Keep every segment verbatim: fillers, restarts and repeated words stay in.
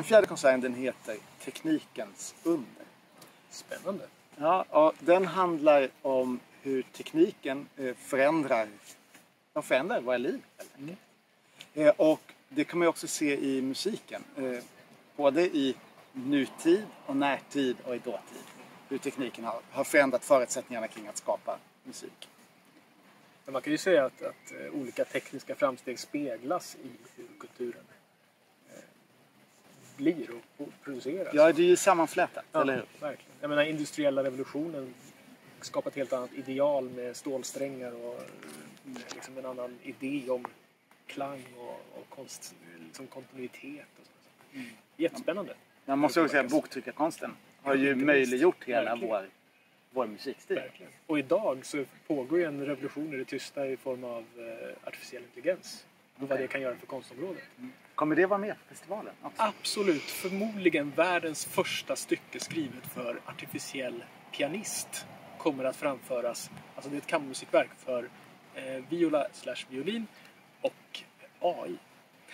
Den fjärde konserten, den heter Teknikens under. Spännande. Ja, och den handlar om hur tekniken förändrar, de förändrar våra liv. Mm. Och det kan man också se i musiken. Både i nutid och närtid och i dåtid. Hur tekniken har, har förändrat förutsättningarna kring att skapa musik. Men man kan ju säga att, att olika tekniska framsteg speglas i hur kulturen eh, blir och produceras. Ja, det är ju sammanflätat, ja, eller hur? Verkligen. Jag menar, industriella revolutionen skapade ett helt annat ideal med stålsträngar och liksom en annan idé om klang och, och konst, liksom kontinuitet. Och så. Mm. Jättespännande. Man måste också säga att boktryckarkonsten har ju möjliggjort hela vår, vår musikstil. Verkligen. Och idag så pågår ju en revolution i det tysta i form av eh, artificiell intelligens. Och okay. Vad det kan göra för konstområdet. Mm. Kommer det vara med på festivalen? Absolut. Absolut. Förmodligen världens första stycke skrivet för artificiell pianist kommer att framföras. Alltså det är ett kammarmusikverk för eh, viola slash violin och A I.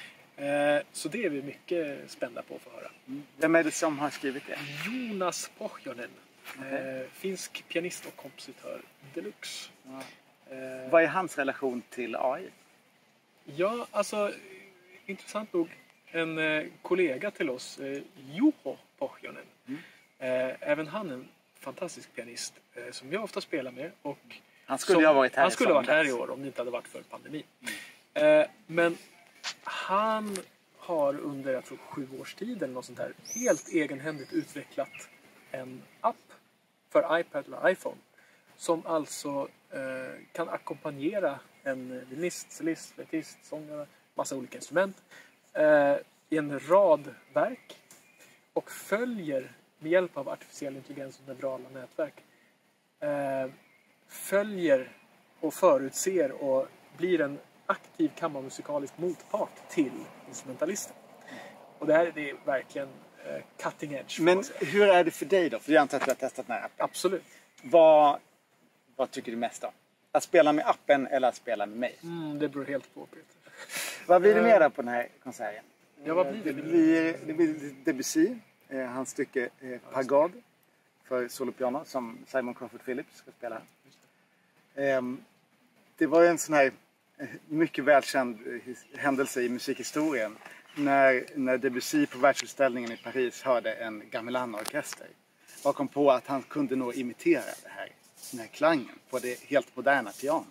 Eh, så det är vi mycket spända på att få höra. Mm. Vem är det som har skrivit det? Jonas Pohjonen. Okay. Eh, finsk pianist och kompositör deluxe. Ja. Eh, Vad är hans relation till A I? Ja, alltså intressant nog. En eh, kollega till oss, eh, Juho Pohjonen. Mm. Eh, även han är en fantastisk pianist eh, som jag ofta spelar med. Och han skulle ha varit här, han skulle ha varit här i år om det inte hade varit för pandemin. Mm. Eh, men han har under jag tror, sju års tid eller något sånt här helt egenhändigt utvecklat en app för iPad eller iPhone som alltså eh, kan ackompanjera en violinist, cellist, flätist, sångare, massa olika instrument eh, i en rad verk och följer med hjälp av artificiell intelligens och neurala nätverk eh, följer och förutser och blir en aktiv kammarmusikalisk motpart till instrumentalisten. Och det här det är verkligen eh, cutting edge. Men hur är det för dig då? För jag antar att du har testat den här appen. Absolut. Vad, vad tycker du mest om? Att spela med appen eller att spela med mig? Mm, det beror helt på, Peter. Vad blir det mer där på den här konserten? Ja, vad blir det? Det blir, det blir Debussy, eh, hans stycke eh, Pagode för solopiano som Simon Crawford Phillips ska spela. Eh, det var en sån här mycket välkänd händelse i musikhistorien när, när Debussy på världsutställningen i Paris hörde en gamelan-orkester och kom på att han kunde nog imitera det här, den här klangen på det helt moderna pianot.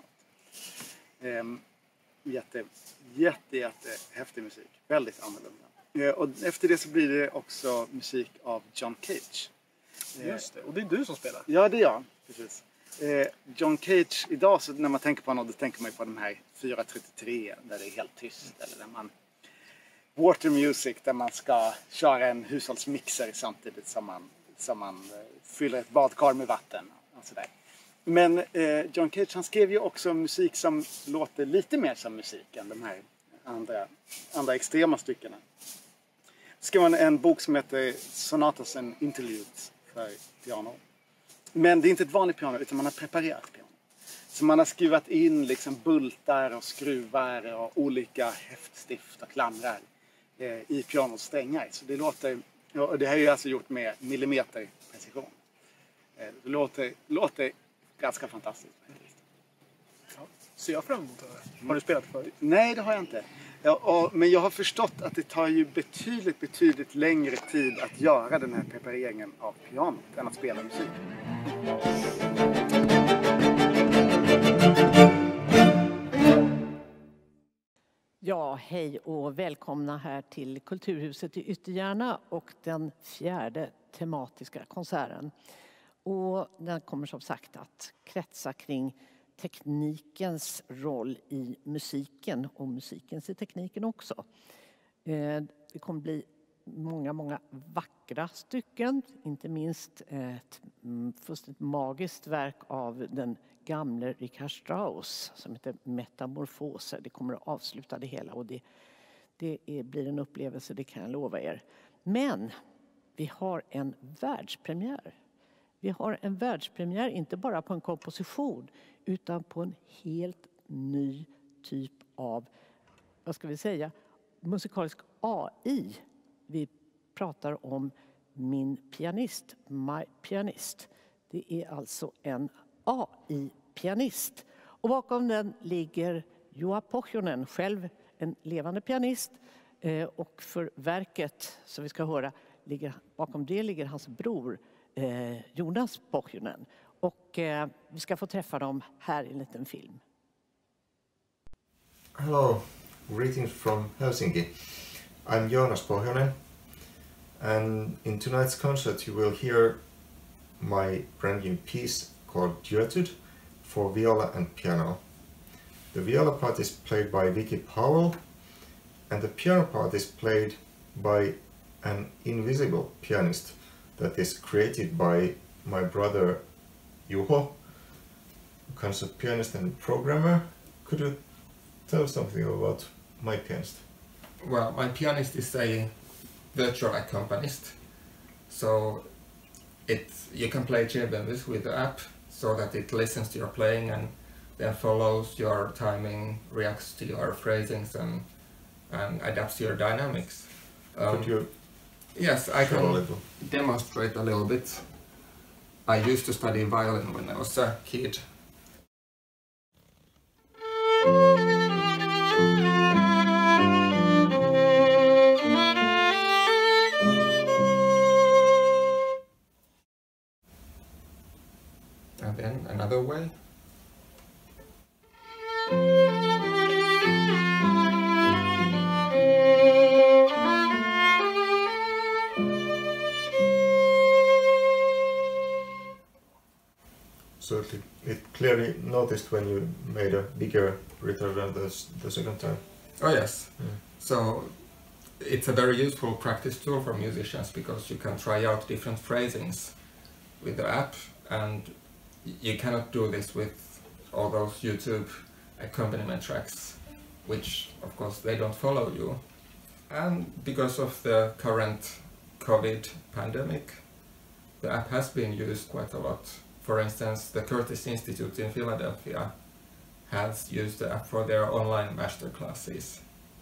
Ehm, jätte, jätte, jätte häftig musik. Väldigt annorlunda. Ehm, och efter det så blir det också musik av John Cage. Ehm, Just det, och det är du som spelar? Ja, det är jag. Precis. John Cage, idag så när man tänker på honom då tänker man ju på de här fyra trettiotre där det är helt tyst. Eller där man, water music där man ska köra en hushållsmixer samtidigt som man, som man fyller ett badkar med vatten. Och sådär. Men eh, John Cage han skrev ju också musik som låter lite mer som musik än de här andra, andra extrema styckena. Det skrev han en bok som heter Sonatas and Interludes för piano. Men det är inte ett vanligt piano utan man har preparerat piano. Så man har skruvat in liksom bultar och skruvar och olika häftstift och klamrar eh, i pianosträngar. Så det låter, och det här är ju alltså gjort med millimeter precision. Eh, det låter, låter ganska fantastiskt. Ja, ser jag fram emot det. Har du spelat förut? Nej, det har jag inte. Ja, och, men jag har förstått att det tar ju betydligt, betydligt längre tid att göra den här prepareringen av pianot än att spela musik. Ja, hej och välkomna här till Kulturhuset i Ytterjärna och den fjärde tematiska konserten. Och den kommer som sagt att kretsa kring teknikens roll i musiken och musikens i tekniken också. Det kommer bli många, många vackra stycken. Inte minst ett fullständigt magiskt verk av den gamle Richard Strauss som heter Metamorfoser. Det kommer att avsluta det hela och det, det är, blir en upplevelse, det kan jag lova er. Men vi har en världspremiär. Vi har en världspremiär inte bara på en komposition utan på en helt ny typ av, vad ska vi säga, musikalisk A I. Vi pratar om Min pianist, My Pianist. Det är alltså en A I-pianist. Och bakom den ligger Juha Pohjonen, själv en levande pianist. Och för verket, som vi ska höra, ligger, bakom det ligger hans bror eh, Jonas Pohjonen. Och eh, vi ska få träffa dem här i en liten film. Hello, greetings from Helsinki. I'm Jonas Pohjonen, and in tonight's concert you will hear my brand new piece called Duetude for viola and piano. The viola part is played by Vicky Powell, and the piano part is played by an invisible pianist that is created by my brother Juho, concert pianist and programmer. Could you tell something about My Pianist? Well, My Pianist is a virtual accompanist, so it you can play J-Bembis with the app so that it listens to your playing and then follows your timing, reacts to your phrasings and and adapts to your dynamics. Um, Could you yes, I show a can little? demonstrate a little bit. I used to study violin when I was a kid. And then another way. So it, it clearly noticed when you made a bigger return than the, the second time. Oh yes. Mm. So it's a very useful practice tool for musicians because you can try out different phrasings with the app, and you cannot do this with all those YouTube accompaniment tracks, which of course they don't follow you. And because of the current COVID pandemic, the app has been used quite a lot. For instance, the Curtis Institute in Philadelphia has used the app for their online masterclasses.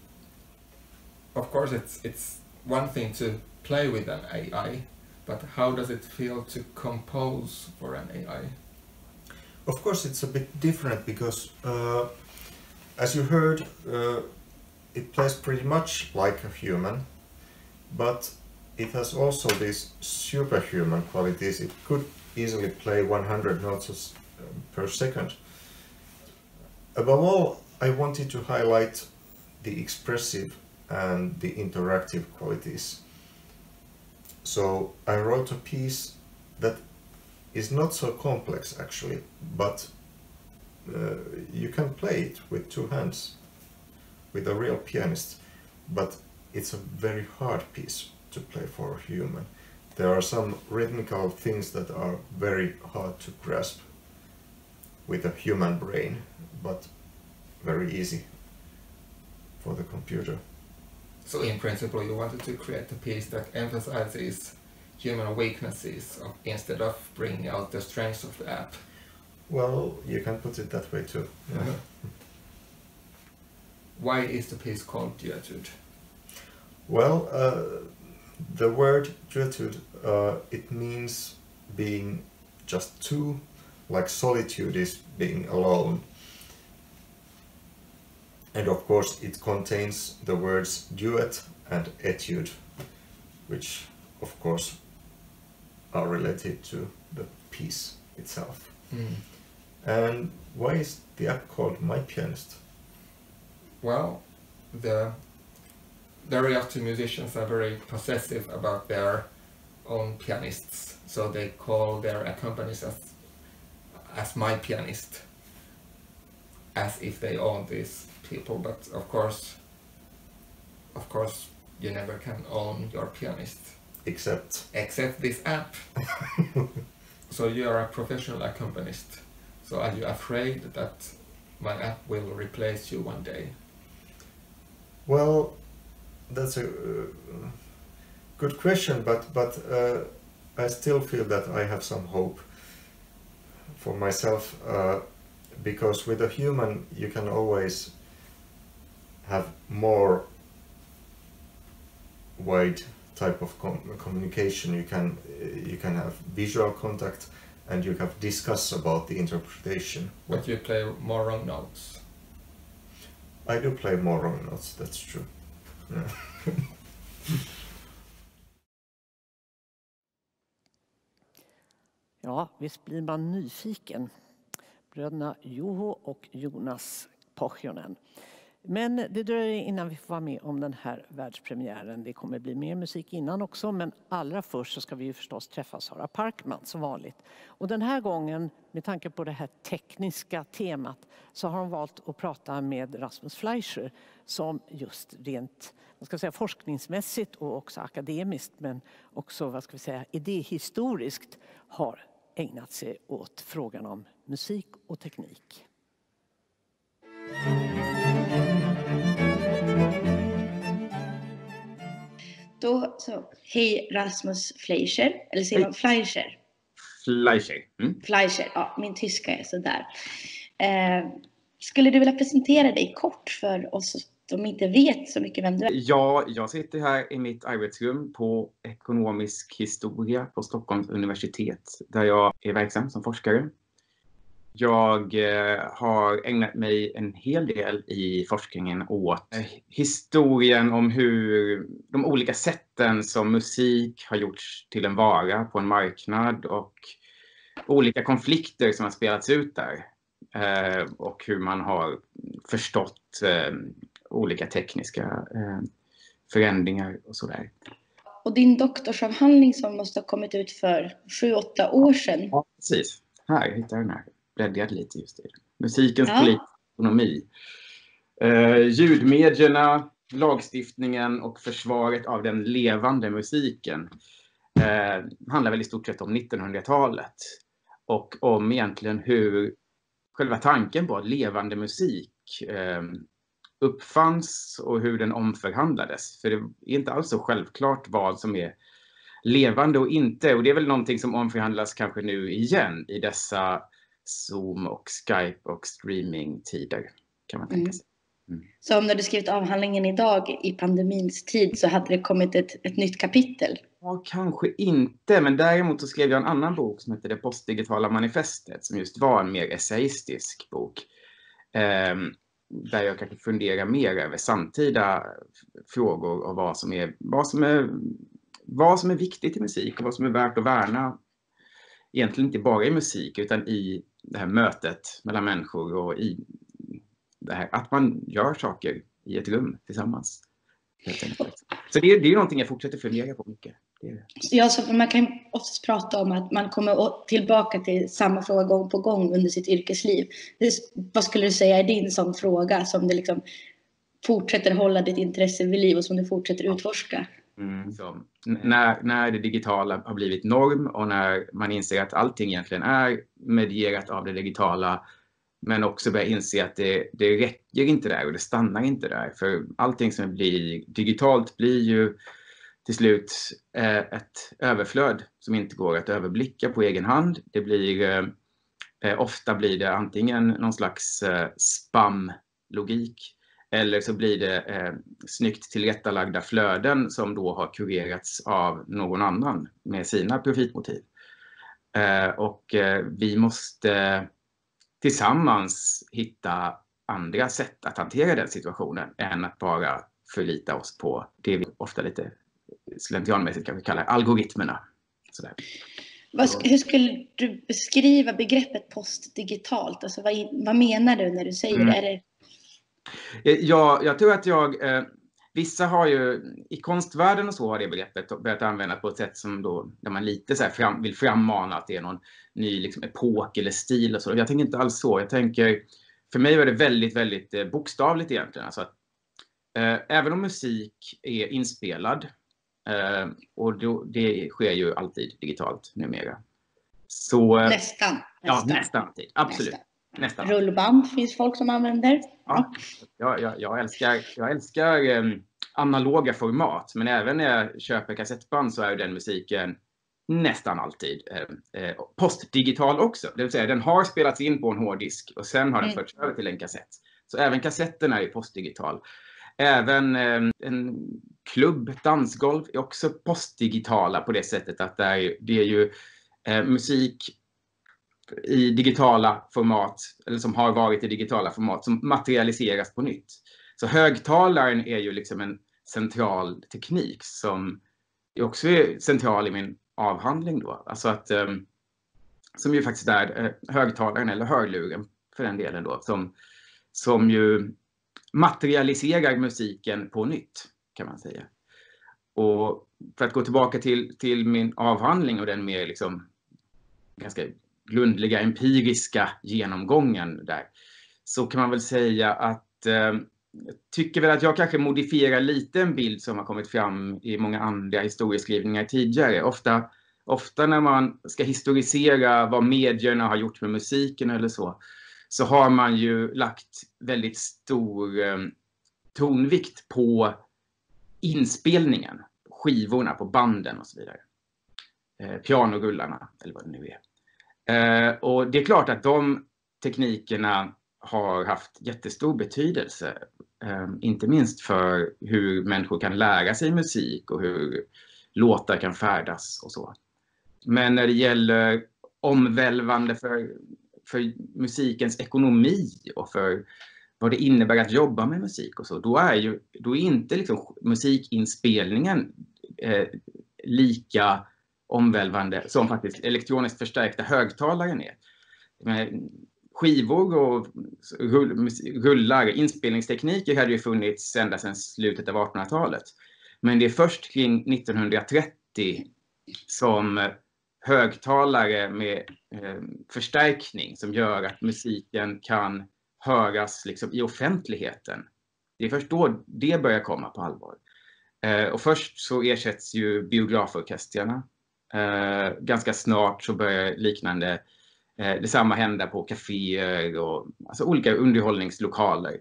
Of course, it's it's one thing to play with an A I, but how does it feel to compose for an A I? Of course, it's a bit different because, uh, as you heard, uh, it plays pretty much like a human, but it has also these superhuman qualities. It could easily play one hundred notes per second. Above all, I wanted to highlight the expressive and the interactive qualities. So I wrote a piece that is not so complex actually, but uh, you can play it with two hands with a real pianist, but it's a very hard piece to play for a human. There are some rhythmical things that are very hard to grasp with a human brain, but very easy for the computer. So in principle you wanted to create a piece that emphasizes human weaknesses of, instead of bringing out the strengths of the app. Well, you can put it that way too. Yeah. Uh-huh. Why is the piece called Duetude? Well, uh, the word duetude, uh, it means being just two, like solitude is being alone. And of course it contains the words duet and etude, which of course are related to the piece itself. Mm. And why is the app called My Pianist? Well, the very often musicians are very possessive about their own pianists, so they call their accompanists as, as my pianist, as if they own these people. But of course, of course, you never can own your pianist. Except Except this app. So you are a professional accompanist. So are you afraid that my app will replace you one day? Well, that's a uh, good question, but but uh, I still feel that I have some hope for myself, uh, because with a human you can always have more wide type of com communication. You can uh, you can have visual contact, and you have discuss about the interpretation. But you play more wrong notes. I do play more wrong notes. That's true. Yeah. Ja, visst blir man nyfiken. Bröderna Juho och Jonas Pohjonen. Men det dröjer innan vi får vara med om den här världspremiären. Det kommer bli mer musik innan också, men allra först så ska vi ju förstås träffa Sara Parkman som vanligt. Och den här gången, med tanke på det här tekniska temat, så har hon valt att prata med Rasmus Fleischer som just rent, vad ska jag säga, forskningsmässigt och också akademiskt, men också, vad ska vi säga, idéhistoriskt har ägnat sig åt frågan om musik och teknik. Då så, hej Rasmus Fleischer, eller säger man Fleischer? Fleischer. Mm. Fleischer, ja, min tyska är sådär. Eh, skulle du vilja presentera dig kort för oss som inte vet så mycket vem du är? Ja, jag sitter här i mitt arbetsrum på ekonomisk historia på Stockholms universitet där jag är verksam som forskare. Jag eh, har ägnat mig en hel del i forskningen åt eh, historien om hur de olika sätten som musik har gjorts till en vara på en marknad och olika konflikter som har spelats ut där. Eh, och hur man har förstått eh, olika tekniska eh, förändringar och sådär. Och din doktorsavhandling som måste ha kommit ut för sju åtta år sedan. Ja, precis. Här hittar jag den här. Bläddrat lite just det. Musikens ja. Politisk ekonomi. Eh, ljudmedierna, lagstiftningen och försvaret av den levande musiken eh, handlar väl i stort sett om nittonhundratalet. Och om egentligen hur själva tanken på att levande musik eh, uppfanns och hur den omförhandlades. För det är inte alls så självklart vad som är levande och inte. Och det är väl någonting som omförhandlas kanske nu igen i dessa Zoom och Skype och streamingtider, kan man tänka sig. Mm. Så om du hade skrivit avhandlingen idag i pandemins tid så hade det kommit ett, ett nytt kapitel? Ja, kanske inte. Men däremot så skrev jag en annan bok som heter Det postdigitala manifestet, som just var en mer essayistisk bok. Eh, där jag kanske funderar mer över samtida frågor och vad som är, vad som är, vad som är viktigt i musik och vad som är värt att värna. Egentligen inte bara i musik utan i det här mötet mellan människor och i det här att man gör saker i ett rum tillsammans. Så det är, det är någonting jag fortsätter fundera på mycket. Det är det. Ja, så man kan ofta prata om att man kommer tillbaka till samma fråga gång på gång under sitt yrkesliv. Det, vad skulle du säga är din sån fråga som det liksom fortsätter hålla ditt intresse vid liv och som du fortsätter utforska? Mm, så, när, när det digitala har blivit norm och när man inser att allting egentligen är medierat av det digitala, men också börjar inse att det, det räcker inte där och det stannar inte där. För allting som blir digitalt blir ju till slut eh, ett överflöd som inte går att överblicka på egen hand. Det blir, eh, ofta blir det antingen någon slags eh, spam-logik. Eller så blir det eh, snyggt tillrättalagda flöden som då har kurerats av någon annan med sina profitmotiv. Eh, och eh, vi måste tillsammans hitta andra sätt att hantera den situationen än att bara förlita oss på det vi ofta lite slentrianmässigt kanske kallar algoritmerna. Sådär. Vad, hur skulle du beskriva begreppet postdigitalt? Alltså vad, vad menar du när du säger mm. det? Är det... Ja, jag tror att jag, eh, vissa har ju, i konstvärlden och så har det begreppet börjat användas på ett sätt som då, där man lite så här fram, vill frammana att det är någon ny liksom, epok eller stil och så. Jag tänker inte alls så, jag tänker, för mig var det väldigt, väldigt eh, bokstavligt egentligen. Alltså att, eh, även om musik är inspelad, eh, och då, det sker ju alltid digitalt numera. Så, eh, nästan. Ja, nästan alltid, absolut. Nästan. Nästan. Rullband finns folk som använder. Ja, jag, jag, jag älskar, jag älskar eh, analoga format. Men även när jag köper kassettband så är den musiken nästan alltid eh, eh, postdigital också. Det vill säga den har spelats in på en hårddisk och sen har den mm. förts över till en kassett. Så även kassetten är ju postdigital. Även eh, en klubb, ett dansgolv är också postdigitala på det sättet att det är, det är ju eh, musik i digitala format, eller som har varit i digitala format, som materialiseras på nytt. Så högtalaren är ju liksom en central teknik som också är central i min avhandling då. Alltså att, eh, som ju faktiskt är eh, högtalaren eller hörluren för den delen då, som, som ju materialiserar musiken på nytt, kan man säga. Och för att gå tillbaka till, till min avhandling och den mer liksom ganska grundliga empiriska genomgången där, så kan man väl säga att eh, jag tycker väl att jag kanske modifierar lite en bild som har kommit fram i många andra historieskrivningar tidigare. Ofta, ofta när man ska historisera vad medierna har gjort med musiken eller så, så har man ju lagt väldigt stor eh, tonvikt på inspelningen, skivorna på banden och så vidare. Eh, pianorullarna eller vad det nu är. Eh, och det är klart att de teknikerna har haft jättestor betydelse. Eh, inte minst för hur människor kan lära sig musik och hur låtar kan färdas och så. Men när det gäller omvälvande för, för musikens ekonomi och för vad det innebär att jobba med musik och så, då är ju då är inte liksom musikinspelningen eh, lika omvälvande som faktiskt elektroniskt förstärkta högtalaren är. Men skivor och rullar, inspelningstekniker hade ju funnits ända sedan slutet av artonhundratalet. Men det är först kring nittonhundratrettio som högtalare med eh, förstärkning som gör att musiken kan höras liksom i offentligheten. Det är först då det börjar komma på allvar. Eh, och först så ersätts ju biograforkestrarna. Eh, ganska snart så börjar liknande eh, detsamma hända på kaféer och alltså olika underhållningslokaler.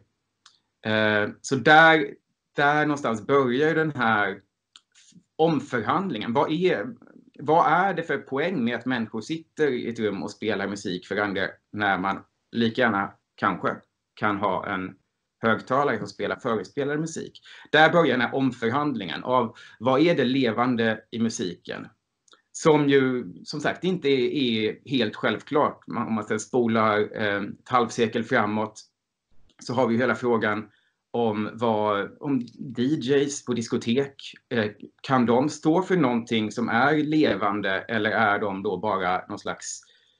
Eh, så där, där någonstans börjar den här omförhandlingen. Vad är, vad är det för poäng med att människor sitter i ett rum och spelar musik för andra när man lika gärna kanske kan ha en högtalare som spelar förespelad musik? Där börjar den här omförhandlingen av vad är det levande i musiken? Som ju som sagt inte är, är helt självklart. Om man sen spolar eh, ett halvsekel framåt så har vi hela frågan om, vad, om D Js på diskotek, eh, kan de stå för någonting som är levande eller är de då bara någon slags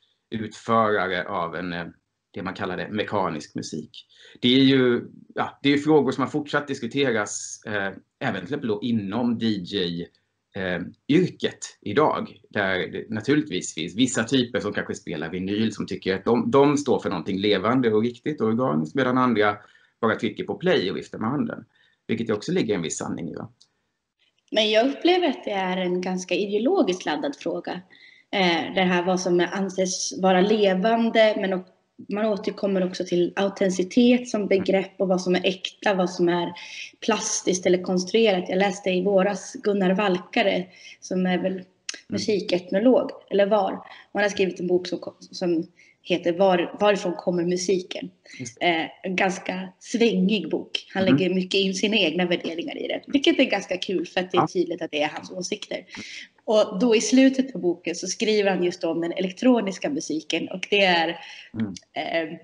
utförare av en, eh, det man kallar det, mekanisk musik? Det är ju ja, det är frågor som har fortsatt diskuteras eh, även till exempel då inom D J Eh, yrket idag, där det naturligtvis finns vissa typer som kanske spelar vinyl som tycker att de, de står för någonting levande och riktigt och organiskt, medan andra bara trycker på play och viftar med handen, vilket också ligger en viss sanning i. Va? Men jag upplever att det är en ganska ideologiskt laddad fråga. Eh, det här vad som anses vara levande, men också man återkommer också till autenticitet som begrepp och vad som är äkta, vad som är plastiskt eller konstruerat. Jag läste i våras Gunnar Valkare som är väl musiketnolog, eller var. Och han har skrivit en bok som, som heter Var, Varifrån kommer musiken? Eh, en ganska svängig bok. Han mm. lägger mycket in sina egna värderingar i det. Vilket är ganska kul för att det är tydligt att det är hans åsikter. Och då i slutet på boken så skriver han just om den elektroniska musiken. Och det är... Mm. Eh,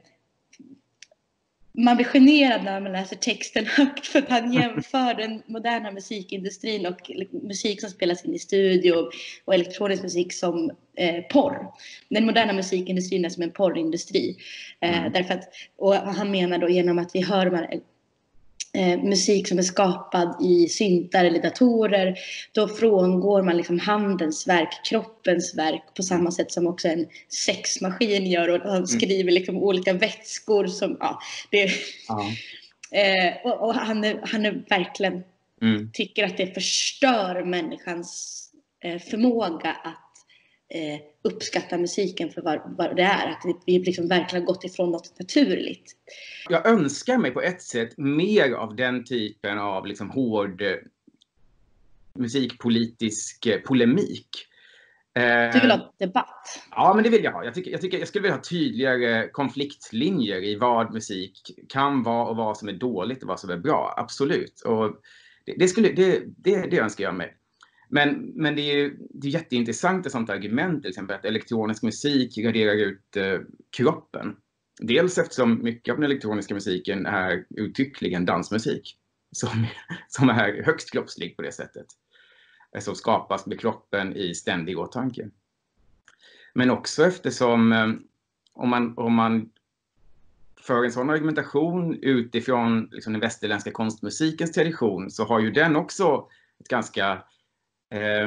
man blir generad när man läser texten högt för att han jämför den moderna musikindustrin och musik som spelas in i studio och elektronisk musik som eh, porr. Den moderna musikindustrin är som en porrindustri. Eh, mm. därför att, och han menar då genom att vi hör de här, eh, musik som är skapad i syntar eller datorer, då frångår man liksom handens verk, kroppens verk på samma sätt som också en sexmaskin gör, och han skriver liksom olika vätskor som, ja, det ja. eh, och, och han, är, han är verkligen mm. tycker att det förstör människans eh, förmåga att eh, uppskatta musiken för vad, vad det är, att vi liksom verkligen gått ifrån något naturligt. Jag önskar mig på ett sätt mer av den typen av liksom hård musikpolitisk polemik. Du vill ha debatt? Ja, men det vill jag ha. Jag, tycker, jag, tycker, jag skulle vilja ha tydligare konfliktlinjer i vad musik kan vara och vad som är dåligt och vad som är bra. Absolut. Och det, det, skulle, det, det, det önskar jag mig. Men, men det är ju det är jätteintressant ett sånt argument, till exempel att elektronisk musik raderar ut eh, kroppen. Dels eftersom mycket av den elektroniska musiken är uttryckligen dansmusik. Som, som är högst kroppslig på det sättet. Som skapas med kroppen i ständig åtanke. Men också eftersom eh, om, man, om man för en sån argumentation utifrån liksom, den västerländska konstmusikens tradition, så har ju den också ett ganska eh,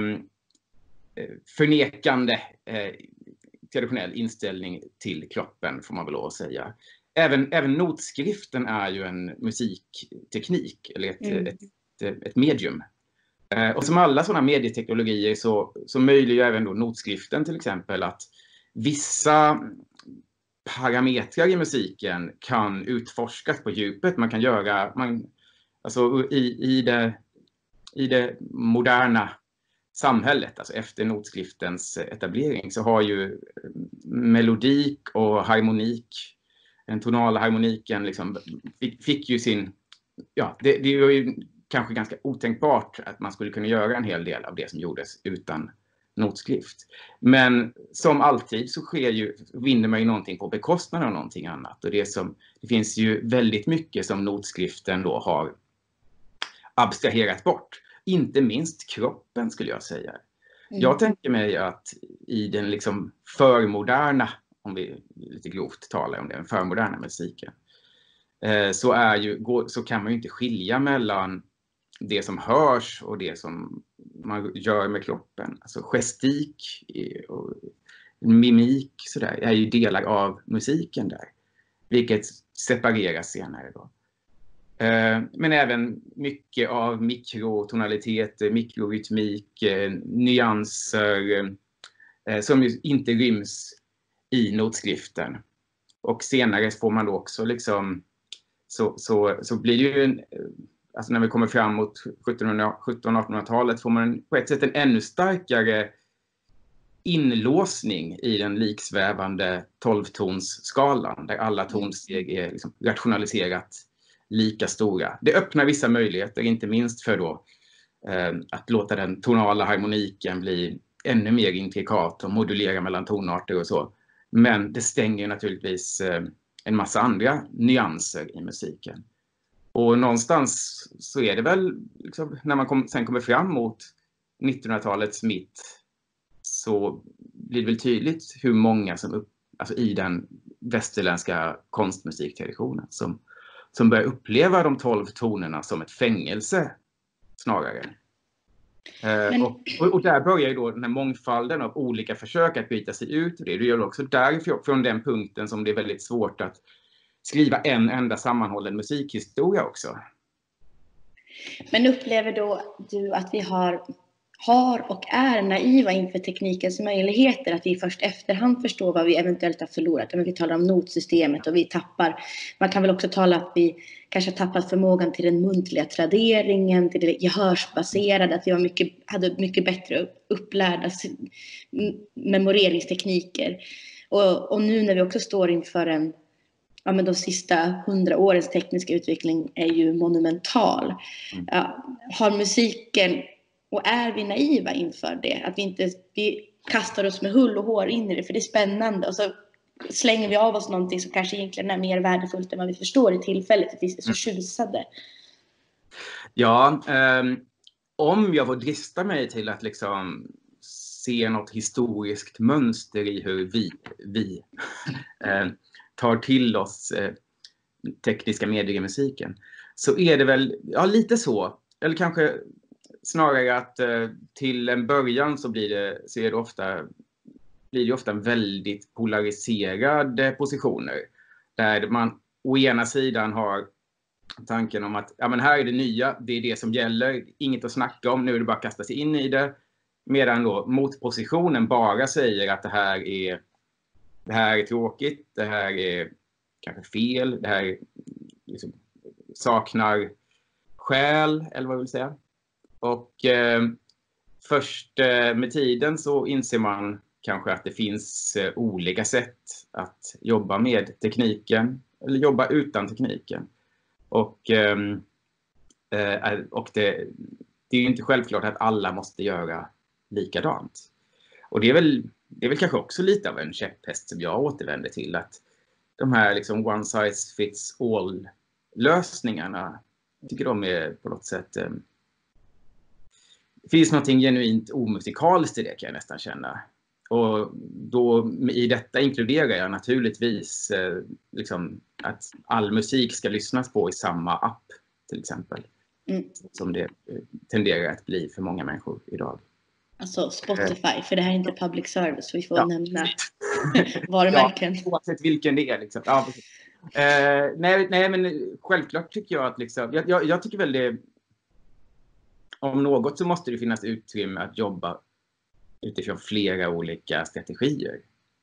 förnekande eh, traditionell inställning till kroppen, får man väl lov att säga. Även, även notskriften är ju en musikteknik, eller ett, mm. ett, ett, ett medium. Eh, och som alla sådana medieteknologier så, så möjliggör även då notskriften till exempel att vissa parametrar i musiken kan utforskas på djupet. Man kan göra, man, alltså i, i, det, i det moderna samhället, alltså efter notskriftens etablering, så har ju melodik och harmonik, den tonala harmoniken liksom fick, fick ju sin, ja, det, det är ju kanske ganska otänkbart att man skulle kunna göra en hel del av det som gjordes utan notskrift. Men som alltid så sker ju, vinner man ju någonting på bekostnad av någonting annat. Och det, som, det finns ju väldigt mycket som notskriften då har abstraherat bort. Inte minst kroppen, skulle jag säga. Mm. Jag tänker mig att i den liksom förmoderna, om vi lite grovt talar om det, den förmoderna musiken, eh, så, är ju, så kan man ju inte skilja mellan det som hörs och det som man gör med kroppen. Alltså gestik och mimik sådär är ju delar av musiken där. Vilket separeras senare då. Men även mycket av mikrotonalitet, mikrorytmik, nyanser som ju inte ryms i notskriften. Och senare får man då också liksom, så, så, så blir det ju en, alltså när vi kommer fram mot sjuttonhundra-artonhundratalet får man på ett sätt en ännu starkare inlåsning i den liksvävande tolvtonsskalan där alla tonsteg är liksom rationaliserat lika stora. Det öppnar vissa möjligheter, inte minst för då, eh, att låta den tonala harmoniken bli ännu mer intrikat och modulera mellan tonarter och så. Men det stänger naturligtvis eh, en massa andra nyanser i musiken. Och någonstans så är det väl, liksom, när man kom, sen kommer fram mot nittonhundratalets mitt, så blir det väl tydligt hur många som upp, alltså i den västerländska konstmusiktraditionen som, som börjar uppleva de tolv tonerna som ett fängelse snarare. Men... Eh, och, och, och där börjar ju då den här mångfalden av olika försök att byta sig ut. Det gör också därifrån från den punkten som det är väldigt svårt att skriva en enda sammanhållen musikhistoria också. Men upplever då du att vi har, har och är naiva inför teknikens möjligheter? Att vi först efterhand förstår vad vi eventuellt har förlorat? Men vi talar om notsystemet och vi tappar. Man kan väl också tala att vi kanske har tappat förmågan till den muntliga traderingen, till det gehörsbaserade. Att vi har mycket, hade mycket bättre upplärda memoreringstekniker. Och, och nu när vi också står inför en Ja, men de sista hundra årens tekniska utveckling är ju monumental. Ja, har musiken, och är vi naiva inför det? Att vi inte vi kastar oss med hull och hår in i det, för det är spännande. Och så slänger vi av oss någonting som kanske egentligen är mer värdefullt än vad vi förstår i tillfället. Att vi är så tjusade. Ja, eh, om jag får drista mig till att liksom se något historiskt mönster i hur vi, vi eh, tar till oss eh, tekniska medier i musiken, så är det väl ja, lite så. Eller kanske snarare att eh, till en början så blir det, så är det ofta, blir det ofta väldigt polariserade positioner. Där man å ena sidan har tanken om att ja, men här är det nya, det är det som gäller, inget att snacka om, nu är det bara att kasta sig in i det. Medan då motpositionen bara säger att det här är Det här är tråkigt, det här är kanske fel, det här liksom saknar själ, eller vad jag vill säga. Och eh, först eh, med tiden så inser man kanske att det finns eh, olika sätt att jobba med tekniken eller jobba utan tekniken. Och, eh, eh, och det, det är ju inte självklart att alla måste göra likadant. Och det är väl, det är väl kanske också lite av en käpphäst som jag återvänder till, att de här liksom one size fits all lösningarna, jag tycker de är på något sätt, eh, det finns något genuint omusikaliskt i det, kan jag nästan känna. Och då i detta inkluderar jag naturligtvis eh, liksom att all musik ska lyssnas på i samma app till exempel. Mm. Som det eh, tenderar att bli för många människor idag. Alltså Spotify, för det här är inte public service, vi får ja. nämna varumärken. Ja, oavsett vilken det är liksom. Ja, eh, nej, nej, men självklart tycker jag att liksom, jag, jag, jag tycker väl det, om något så måste det finnas utrymme att jobba utifrån flera olika strategier.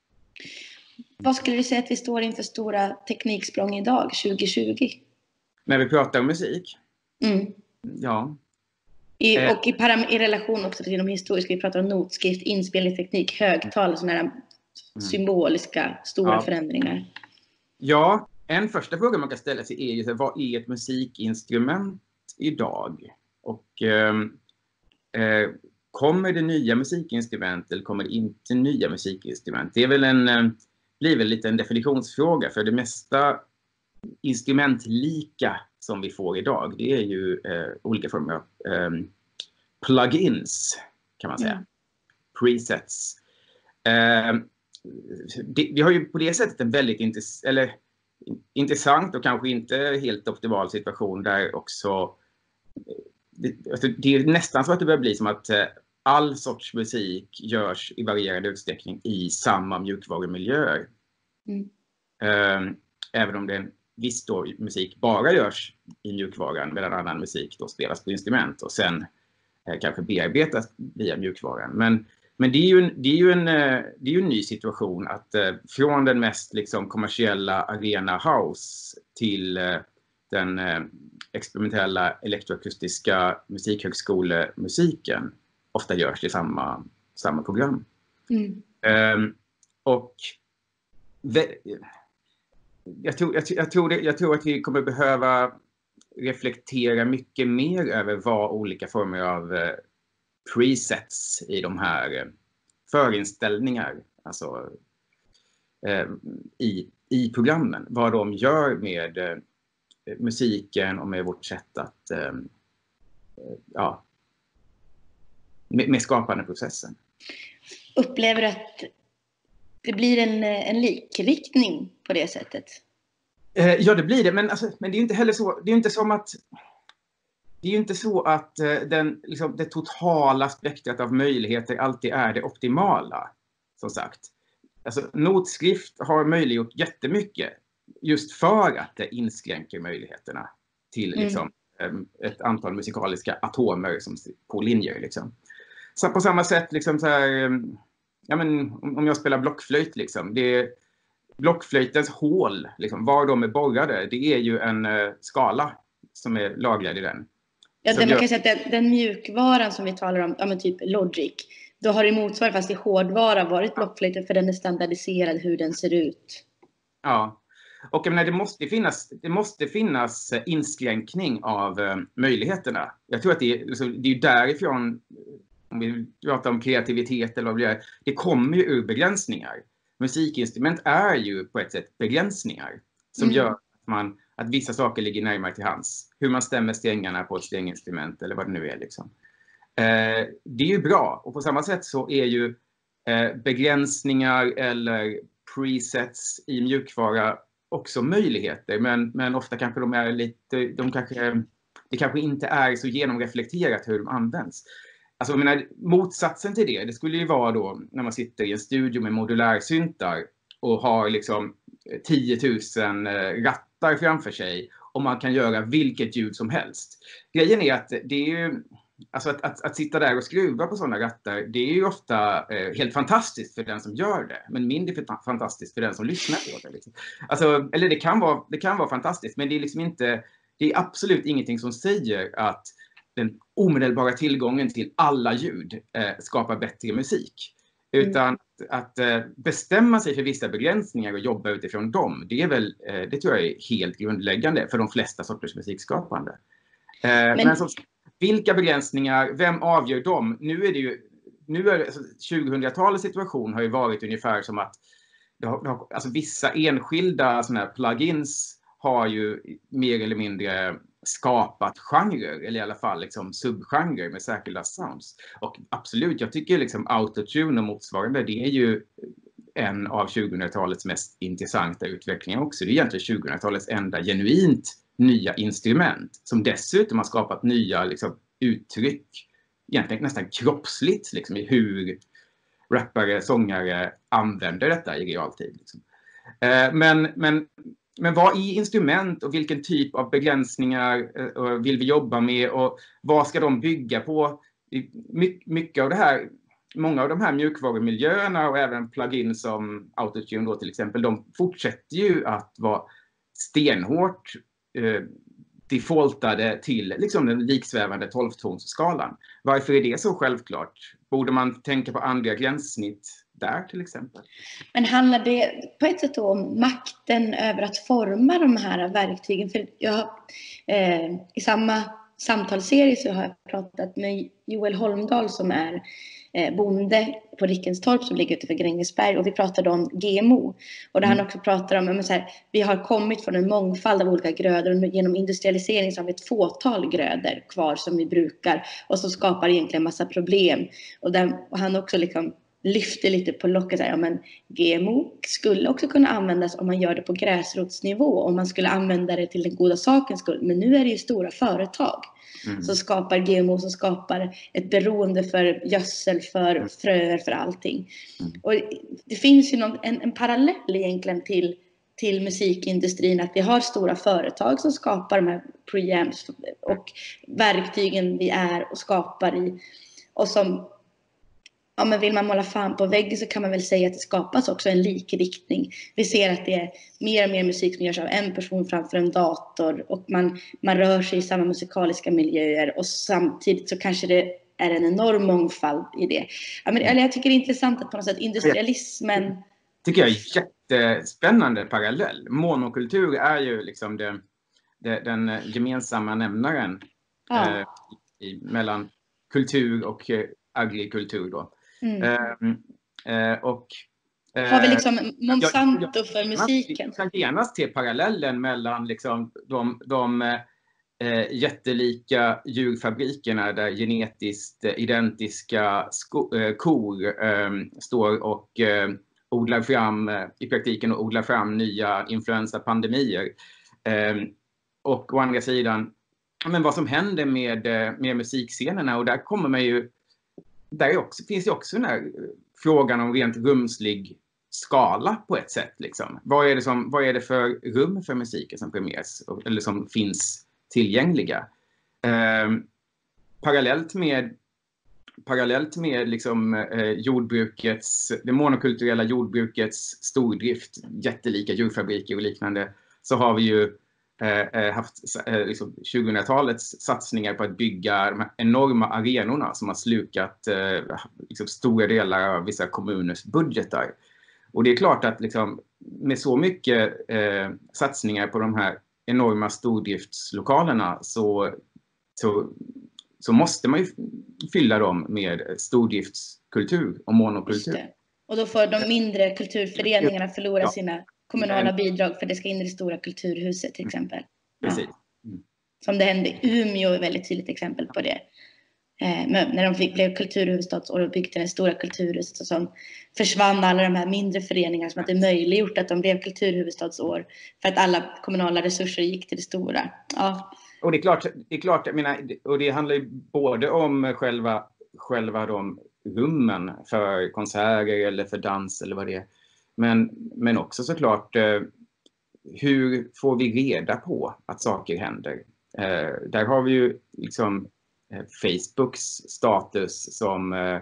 Vad skulle du säga att vi står inför stora tekniksprång idag, tjugo tjugo? När vi pratar om musik? Mm. Ja. I, och i, param, i relation också till de historiska, vi pratar om notskrift, inspelningsteknik, högtal och sådana här mm. symboliska stora ja. förändringar. Ja, en första fråga man kan ställa sig är ju, vad är ett musikinstrument idag? Och eh, eh, kommer det nya musikinstrument eller kommer det inte nya musikinstrument? Det är väl en, eh, blir väl lite en definitionsfråga, för det mesta instrumentlika som vi får idag, det är ju eh, olika former av eh, plugins, kan man säga. Mm. Presets. Eh, det, vi har ju på det sättet en väldigt intress- eller, intressant och kanske inte helt optimal situation där också det, alltså det är nästan så att det börjar bli som att eh, all sorts musik görs i varierande utsträckning i samma mjukvarumiljöer. Mm. Eh, även om det viss då musik bara görs i mjukvaran, medan annan musik då spelas på instrument och sen eh, kanske bearbetas via mjukvaran. Men, men det är ju en, det är ju en, eh, det är ju en ny situation att eh, från den mest liksom, kommersiella arena house till eh, den eh, experimentella elektroakustiska musikhögskolemusiken ofta görs i samma, samma program. Mm. Eh, och Jag tror, jag, jag, tror det, jag tror att vi kommer behöva reflektera mycket mer över vad olika former av eh, presets i de här eh, förinställningar, alltså eh, i, i programmen, vad de gör med eh, musiken och med vårt sätt att eh, ja, med, med skapande processen. Upplever du att det blir en, en likriktning på det sättet? Eh, ja, det blir det. Men, alltså, men det är ju inte heller så. Det är ju inte som att det är ju inte så att eh, den, liksom, det totala spektrat av möjligheter alltid är det optimala. Som sagt. Alltså, notskrift har möjliggjort jättemycket just för att det inskränker möjligheterna till mm. liksom, ett antal musikaliska atomer som, på linjer. Liksom. Så på samma sätt, liksom, så här, ja, men, om jag spelar blockflöjt, liksom, det är, blockflöjtens hål, liksom, var de är borrade, det är ju en uh, skala som är lagrad i den. Ja, det, man kan säga att den, den mjukvaran som vi talar om, ja, men typ Logic, då har det motsvarande fast i hårdvara varit blockflöjten, för den är standardiserad hur den ser ut. Ja, och jag menar, det måste finnas, det måste finnas inskränkning av uh, möjligheterna. Jag tror att det är, alltså, det är därifrån, om vi pratar om kreativitet eller vad det är, det kommer ju ur begränsningar. Musikinstrument är ju på ett sätt begränsningar som mm. gör att, man, att vissa saker ligger närmare till hands. Hur man stämmer strängarna på ett stränginstrument eller vad det nu är. Liksom. Eh, det är ju bra, och på samma sätt så är ju eh, begränsningar eller presets i mjukvara också möjligheter, men, men ofta kanske de är lite, de kanske, det kanske inte är så genomreflekterat hur de används. Alltså, jag menar, motsatsen till det, det skulle ju vara då när man sitter i en studio med modulärsyntar och har liksom tio tusen rattar framför sig och man kan göra vilket ljud som helst. Grejen är att det är ju, alltså att, att, att sitta där och skruva på sådana rattar, det är ju ofta eh, helt fantastiskt för den som gör det, men mindre fantastiskt för den som lyssnar på det. Liksom. Alltså, eller det kan vara, det kan vara fantastiskt, men det är liksom inte, det är absolut ingenting som säger att den omedelbara tillgången till alla ljud eh, skapar bättre musik. Utan mm. att eh, bestämma sig för vissa begränsningar och jobba utifrån dem, det är väl, eh, det tror jag är helt grundläggande för de flesta sorters musikskapande. Eh, men men så, vilka begränsningar, vem avgör dem? Nu är det ju, nu är det, alltså, tjugohundratalets situation har ju varit ungefär som att det har, det har, alltså vissa enskilda såna här plugins har ju mer eller mindre skapat genrer, eller i alla fall liksom subgenrer med särskilda sounds. Och absolut, jag tycker liksom autotune och motsvarande, det är ju en av tjugohundratalets mest intressanta utvecklingar också. Det är egentligen tjugohundratalets enda genuint nya instrument som dessutom har skapat nya liksom, uttryck, egentligen nästan kroppsligt liksom, i hur rappare, sångare använder detta i realtid. Liksom. Eh, men, men Men vad är instrument och vilken typ av begränsningar uh, vill vi jobba med och vad ska de bygga på? My- mycket av det här, många av de här mjukvarumiljöerna och även plugins som autotune då till exempel, de fortsätter ju att vara stenhårt uh, defaultade till liksom den liksvävande tolvtonsskalan. Varför är det så självklart? Borde man tänka på andra gränssnitt där till exempel? Men handlar det på ett sätt om makten över att forma de här verktygen? För jag, eh, i samma samtalsserie så har jag pratat med Joel Holmdahl som är eh, bonde på Rickenstorp som ligger utanför Grängesberg, och vi pratade om G M O. Och där mm. han också pratar om att vi har kommit från en mångfald av olika grödor, och genom industrialisering så har vi ett fåtal grödor kvar som vi brukar och som skapar egentligen massa problem. Och, där, och han också liksom lyfter lite på locket så här, ja, men G M O skulle också kunna användas om man gör det på gräsrotsnivå, om man skulle använda det till den goda sakens skull. Men nu är det ju stora företag mm. som skapar G M O, som skapar ett beroende för gödsel, för mm. fröer, för allting. Mm. Och det finns ju någon, en, en parallell egentligen till, till musikindustrin, att vi har stora företag som skapar de här preamps och verktygen vi är och skapar i, och som ja, men vill man måla fan på väggen så kan man väl säga att det skapas också en likriktning. Vi ser att det är mer och mer musik som görs av en person framför en dator, och man, man rör sig i samma musikaliska miljöer, och samtidigt så kanske det är en enorm mångfald i det. Ja, men, eller jag tycker det är intressant att på något sätt industrialismen... Jag tycker jag är jättespännande parallell. Monokultur är ju liksom det, det, den gemensamma nämnaren ja. eh, i, mellan kultur och eh, agrikultur då. Mm. Uh, uh, och, uh, har vi liksom Monsanto jag, jag, för musiken? Jag kan genast till parallellen mellan liksom de, de uh, jättelika djurfabrikerna där genetiskt identiska sko, uh, kor uh, står och uh, odlar fram, uh, i praktiken och odlar fram nya influensapandemier. Uh, och å andra sidan, men vad som händer med, med musikscenerna, och där kommer man ju Där också, finns ju också den här frågan om rent rumslig skala på ett sätt. Liksom. Vad, är det som, vad är det för rum för musiken som premieras eller som finns tillgängliga? Eh, parallellt med, parallellt med liksom, eh, jordbrukets, det monokulturella jordbrukets stordrift, jättelika djurfabriker och liknande, så har vi ju Eh, haft eh, liksom tjugohundratalets satsningar på att bygga de här enorma arenorna som har slukat eh, liksom stora delar av vissa kommuners budgetar. Och det är klart att liksom, med så mycket eh, satsningar på de här enorma stordriftslokalerna så, så, så måste man ju fylla dem med stordriftskultur och monokultur. Och då får de mindre kulturföreningarna förlora ja. sina kommunala bidrag för det ska in i det stora kulturhuset till exempel. Precis. Mm. Som det hände i Umeå är ett väldigt tydligt exempel på det. Eh, när de fick, blev kulturhuvudstadsår och byggde det stora kulturhuset, så som försvann alla de här mindre föreningarna som hade möjliggjort att de blev kulturhuvudstadsår för att alla kommunala resurser gick till det stora. Ja. Och det är klart, det är klart jag menar, och det handlar ju både om själva, själva de rummen för konserter eller för dans eller vad det är. Men, men också såklart, eh, hur får vi reda på att saker händer? Eh, där har vi ju liksom eh, Facebooks status som eh,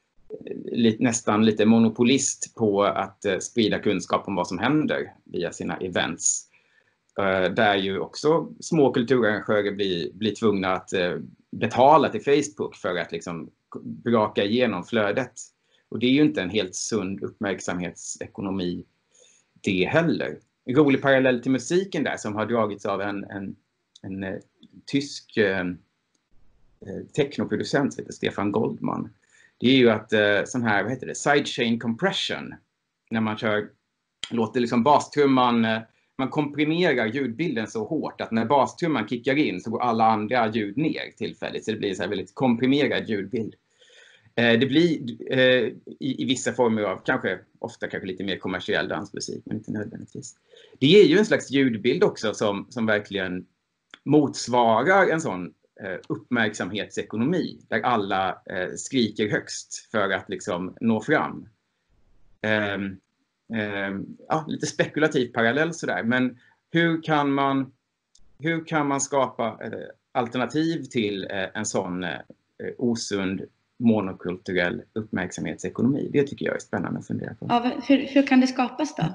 li, nästan lite monopolist på att eh, sprida kunskap om vad som händer via sina events. Eh, där ju också små kulturarrangörer blir, blir tvungna att eh, betala till Facebook för att liksom braka igenom flödet. Och det är ju inte en helt sund uppmärksamhetsekonomi det heller. En rolig parallell till musiken där som har dragits av en, en, en, en tysk eh, technoproducent som heter Stefan Goldman. Det är ju att eh, sån här, vad heter det, sidechain compression. När man kör, låter liksom bastrumman, eh, man komprimerar ljudbilden så hårt att när bastrumman kickar in så går alla andra ljud ner tillfälligt. Så det blir så här väldigt komprimerad ljudbild. Eh, det blir eh, i, i vissa former av, kanske ofta kanske lite mer kommersiell dansmusik, men inte nödvändigtvis. Det är ju en slags ljudbild också som, som verkligen motsvarar en sån eh, uppmärksamhetsekonomi där alla eh, skriker högst för att liksom nå fram. Eh, eh, ja, lite spekulativ parallell sådär, men hur kan man, hur kan man skapa eh, alternativ till eh, en sån eh, osund monokulturell uppmärksamhetsekonomi? Det tycker jag är spännande att fundera på. Ja, hur, hur kan det skapas då?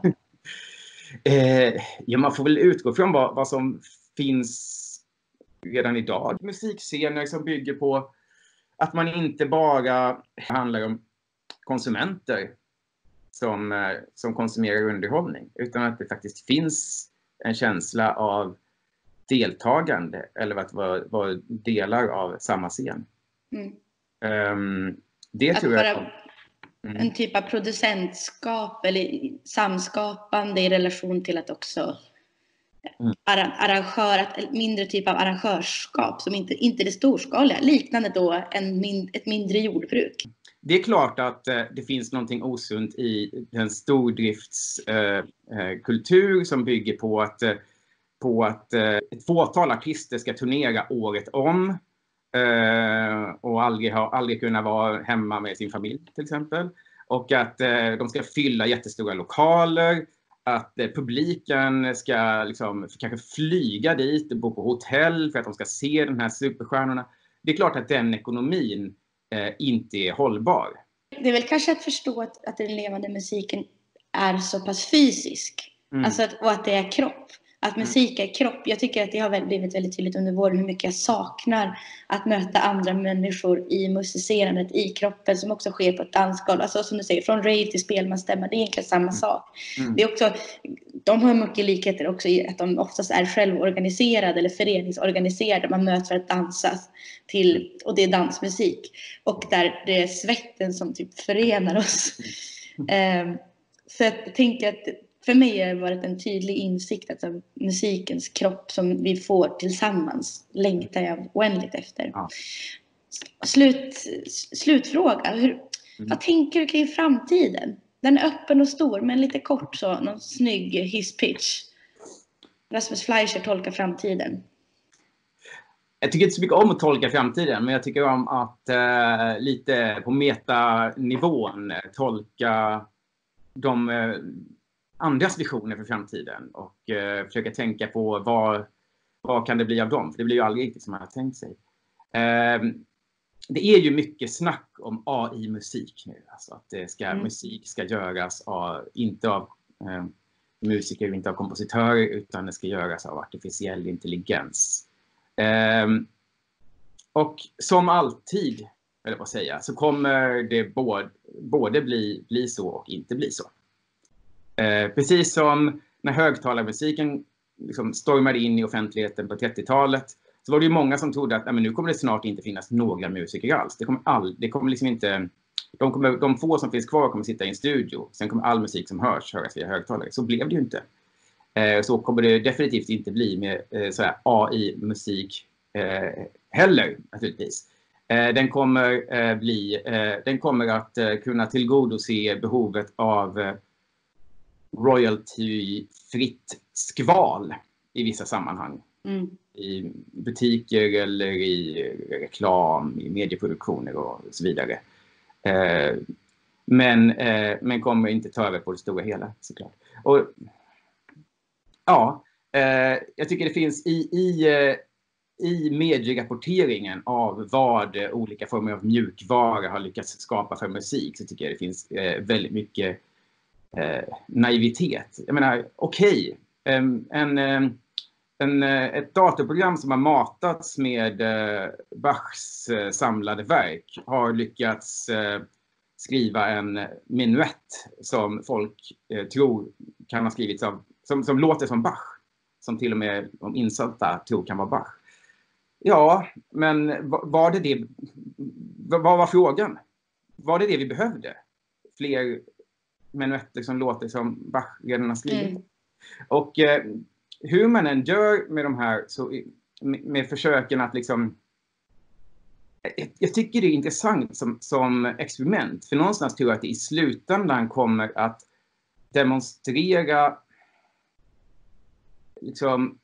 eh, ja, man får väl utgå från vad, vad som finns redan idag. Musikscener som bygger på att man inte bara handlar om konsumenter som, eh, som konsumerar underhållning, utan att det faktiskt finns en känsla av deltagande eller att vara, vara delar av samma scen. Mm. Um, det att tror jag... Bara mm. en typ av producentskap eller samskapande i relation till att också mm. arrangör, att mindre typ av arrangörskap som inte, inte det storskaliga, liknande då en min, ett mindre jordbruk. Det är klart att eh, det finns någonting osunt i den stordriftskultur eh, som bygger på att, eh, på att eh, ett fåtal artister ska turnera året om. Uh, och aldrig, ha, aldrig kunna vara hemma med sin familj till exempel. Och att uh, de ska fylla jättestora lokaler. Att uh, publiken ska liksom, kanske flyga dit och bo på hotell för att de ska se den här superstjärnorna. Det är klart att den ekonomin uh, inte är hållbar. Det är väl kanske att förstå att, att den levande musiken är så pass fysisk. Mm. Alltså att, och att det är kropp. Att musik är kropp. Jag tycker att det har blivit väldigt tydligt under våren hur mycket jag saknar att möta andra människor i musicerandet, i kroppen, som också sker på ett dansgolv. Alltså som du säger, från rave till spelmansstämma, det är egentligen samma sak. Mm. Det är också, de har mycket likheter också i att de oftast är självorganiserade eller föreningsorganiserade. Man möts för att dansa till, och det är dansmusik. Och där det är svetten som typ förenar oss. Mm. um, så jag tänker att för mig har det varit en tydlig insikt att alltså, musikens kropp som vi får tillsammans längtar jag oändligt efter. Ja. Slut, slutfråga. Hur, mm. Vad tänker du kring framtiden? Den är öppen och stor, men lite kort så. Någon snygg hisspitch. Rasmus Fleischer tolkar framtiden. Jag tycker inte så mycket om att tolka framtiden, men jag tycker om att eh, lite på metanivån tolka de... Eh, andras visioner för framtiden och eh, försöka tänka på vad, vad kan det bli av dem? För det blir ju aldrig riktigt som man har tänkt sig. Eh, det är ju mycket snack om A I-musik nu. Alltså att det ska, mm. musik ska göras av, inte av eh, musiker, inte av kompositörer, utan det ska göras av artificiell intelligens. Eh, och som alltid, eller vad säga, så kommer det både, både bli, bli så och inte bli så. Eh, precis som när högtalarmusiken liksom stormade in i offentligheten på trettiotalet, så var det ju många som trodde att men nu kommer det snart inte finnas några musiker alls. Det kommer all, det kommer liksom inte, de, kommer, de få som finns kvar kommer sitta i en studio. Sen kommer all musik som hörs höras via högtalare. Så blev det ju inte. Eh, så kommer det definitivt inte bli med eh, så här A I-musik eh, heller naturligtvis. Eh, den, kommer, eh, bli, eh, den kommer att eh, kunna tillgodose behovet av eh, royalty-fritt skval i vissa sammanhang. Mm. I butiker eller i reklam, i medieproduktioner och så vidare. Eh, men, eh, men kommer inte ta över på det stora hela, såklart. Och ja, eh, jag tycker det finns i, i, i medierapporteringen av vad olika former av mjukvara har lyckats skapa för musik, så tycker jag det finns eh, väldigt mycket Eh, naivitet. Jag menar, okej, okay, um, en, um, en, ett datorprogram som har matats med eh, Bachs eh, samlade verk har lyckats eh, skriva en menuett som folk eh, tror kan ha skrivits av, som, som låter som Bach. Som till och med de insatta tror kan vara Bach. Ja, men var det det, vad var frågan? Var det det vi behövde? Fler menuetter som låter som Bach redan har skrivit. Mm. Och eh, hur man än gör med de här, så, med, med försöken att liksom, jag, jag tycker det är intressant som, som experiment. För någonstans tror jag att det i slutändan kommer att demonstrera liksom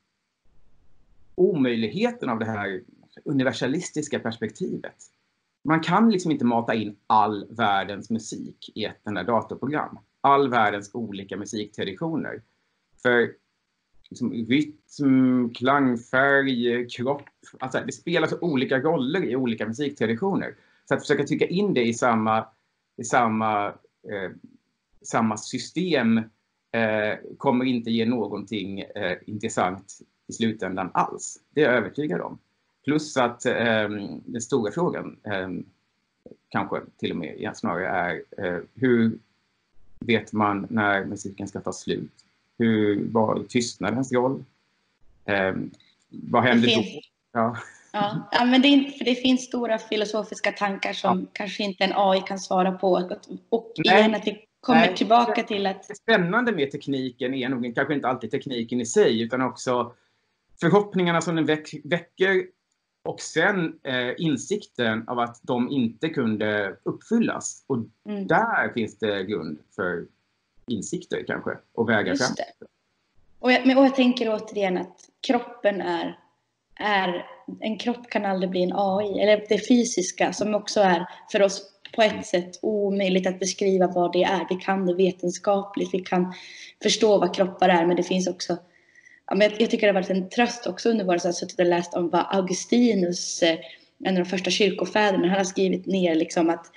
omöjligheten av det här universalistiska perspektivet. Man kan liksom inte mata in all världens musik i ett enda datorprogram. All världens olika musiktraditioner. För liksom, rytm, klangfärg, kropp. Alltså, det spelar så olika roller i olika musiktraditioner. Så att försöka trycka in det i samma, i samma, eh, samma system eh, kommer inte ge någonting eh, intressant i slutändan alls. Det är jag övertygad om. Plus att eh, den stora frågan eh, kanske till och med snarare är eh, hur vet man när musiken ska ta slut? Hur var tystnadens roll? Eh, vad händer det då? Finns, ja. Ja, ja, men det, är, för det finns stora filosofiska tankar som ja. kanske inte en A I kan svara på. Och Nej. igen att vi kommer Nej. tillbaka till att... Det spännande med tekniken är nog kanske inte alltid tekniken i sig, utan också förhoppningarna som den väck, väcker och sen eh, insikten av att de inte kunde uppfyllas. Och mm. där finns det grund för insikter kanske och vägar fram. Och jag, och jag tänker återigen att kroppen är, är... En kropp kan aldrig bli en A I. Eller det fysiska som också är för oss på ett sätt omöjligt att beskriva vad det är. Vi kan det vetenskapligt. Vi kan förstå vad kroppar är. Men det finns också... Ja, men jag, jag tycker det har varit en tröst också under våra suttit och läst om vad Augustinus, en av de första kyrkofäderna, han har skrivit ner liksom att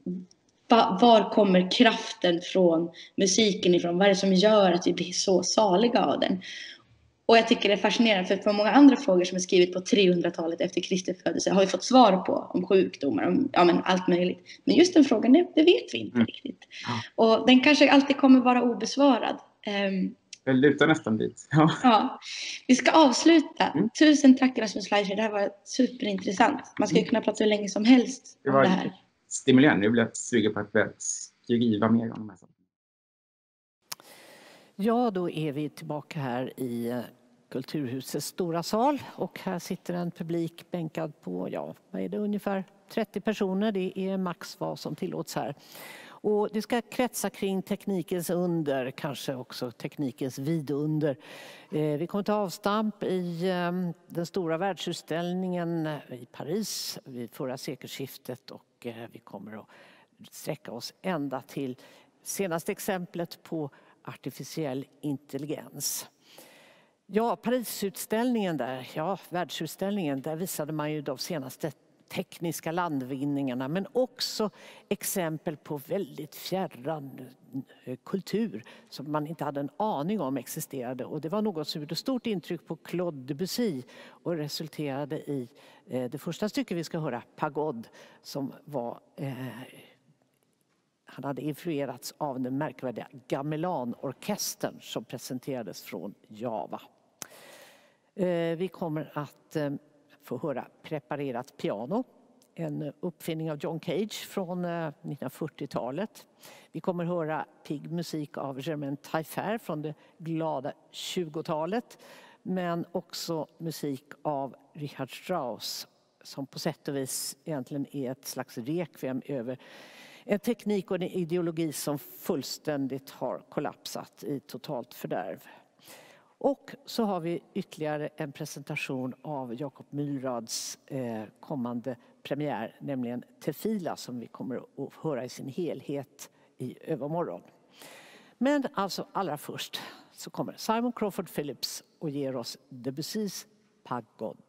va, var kommer kraften från musiken ifrån? Vad är det som gör att vi blir så saliga av den? Och jag tycker det är fascinerande för, för många andra frågor som är skrivit på trehundratalet efter Kristi födelse har vi fått svar på om sjukdomar, om ja, men allt möjligt. Men just den frågan, det, det vet vi inte mm. riktigt. Ja. Och den kanske alltid kommer vara obesvarad. Um, Jag lutar nästan dit. Ja. ja. Vi ska avsluta. Mm. Tusen tack Rasmus Fleischer. Det här var superintressant. Man ska ju kunna prata hur länge som helst det var om det här. Stimulerande. Jag blev sugen på att skriva mer om de här sakerna. Ja, då är vi tillbaka här i Kulturhusets stora sal. Och här sitter en publik bänkad på, ja, vad är det, ungefär trettio personer. Det är max vad som tillåts här. Och det ska kretsa kring teknikens under, kanske också teknikens vidunder. Eh, vi kommer ta avstamp i eh, den stora världsutställningen i Paris vid förra sekelskiftet. Och eh, vi kommer att sträcka oss ända till senaste exemplet på artificiell intelligens. Ja, Parisutställningen där, ja, världsutställningen, där visade man ju de senaste tekniska landvinningarna, men också exempel på väldigt fjärran kultur som man inte hade en aning om existerade. Och det var något som gjorde stort intryck på Claude Debussy och resulterade i eh, det första stycket vi ska höra, Pagode, som var... Eh, han hade influerats av den märkvärdiga Gamelan-orkestern som presenterades från Java. Eh, vi kommer att... Eh, få höra Preparerat piano, en uppfinning av John Cage från nittonhundrafyrtiotalet. Vi kommer höra pigg musik av Germaine Taillefer från det glada tjugotalet, men också musik av Richard Strauss som på sätt och vis egentligen är ett slags rekviem över en teknik och en ideologi som fullständigt har kollapsat i totalt fördärv. Och så har vi ytterligare en presentation av Jakob Mylrads eh, kommande premiär, nämligen Tefila, som vi kommer att höra i sin helhet i övermorgon. Men alltså allra först så kommer Simon Crawford Phillips och ger oss Debussys Pagode.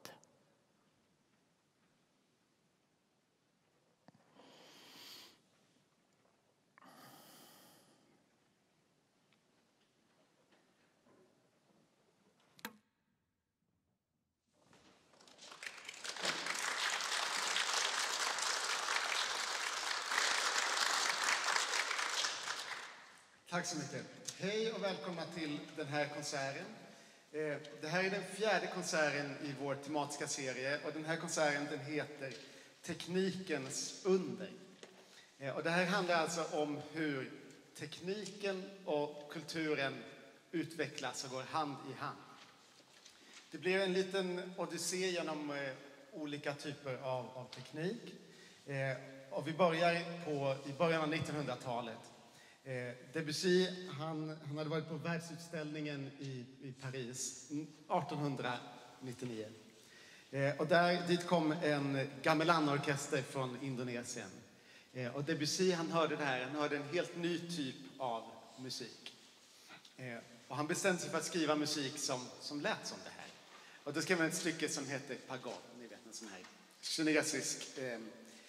Tack så mycket. Hej och välkomna till den här konserten. Det här är den fjärde konserten i vår tematiska serie och den här konserten den heter Teknikens under. Och det här handlar alltså om hur tekniken och kulturen utvecklas och går hand i hand. Det blir en liten odyssé genom olika typer av, av teknik. Och vi börjar på, i början av nittonhundratalet. Eh, Debussy, han, han hade varit på världsutställningen i, i Paris artonhundranittionio. Eh, och där, dit kom en gamelan-orkester från Indonesien. Eh, och Debussy, han hörde det här, han hörde en helt ny typ av musik. Eh, och han bestämde sig för att skriva musik som, som lät som det här. Och då skrev han ett stycke som heter Pagode, ni vet en sån här kinesisk eh,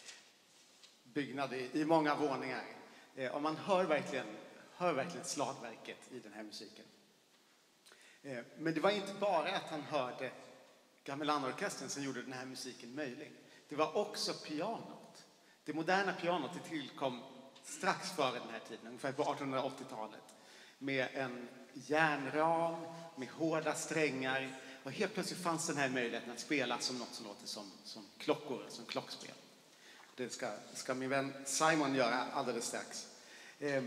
byggnad i, i många våningar. Eh, och man hör verkligen, hör verkligen slagverket i den här musiken. Eh, men det var inte bara att han hörde gamelanorkestern som gjorde den här musiken möjlig. Det var också pianot. Det moderna pianot det tillkom strax före den här tiden, ungefär på artonhundraåttiotalet. Med en järnram, med hårda strängar. Och helt plötsligt fanns den här möjligheten att spela som något som låter som, som klockor, som klockspel. Det ska, ska min vän Simon göra alldeles strax. Eh,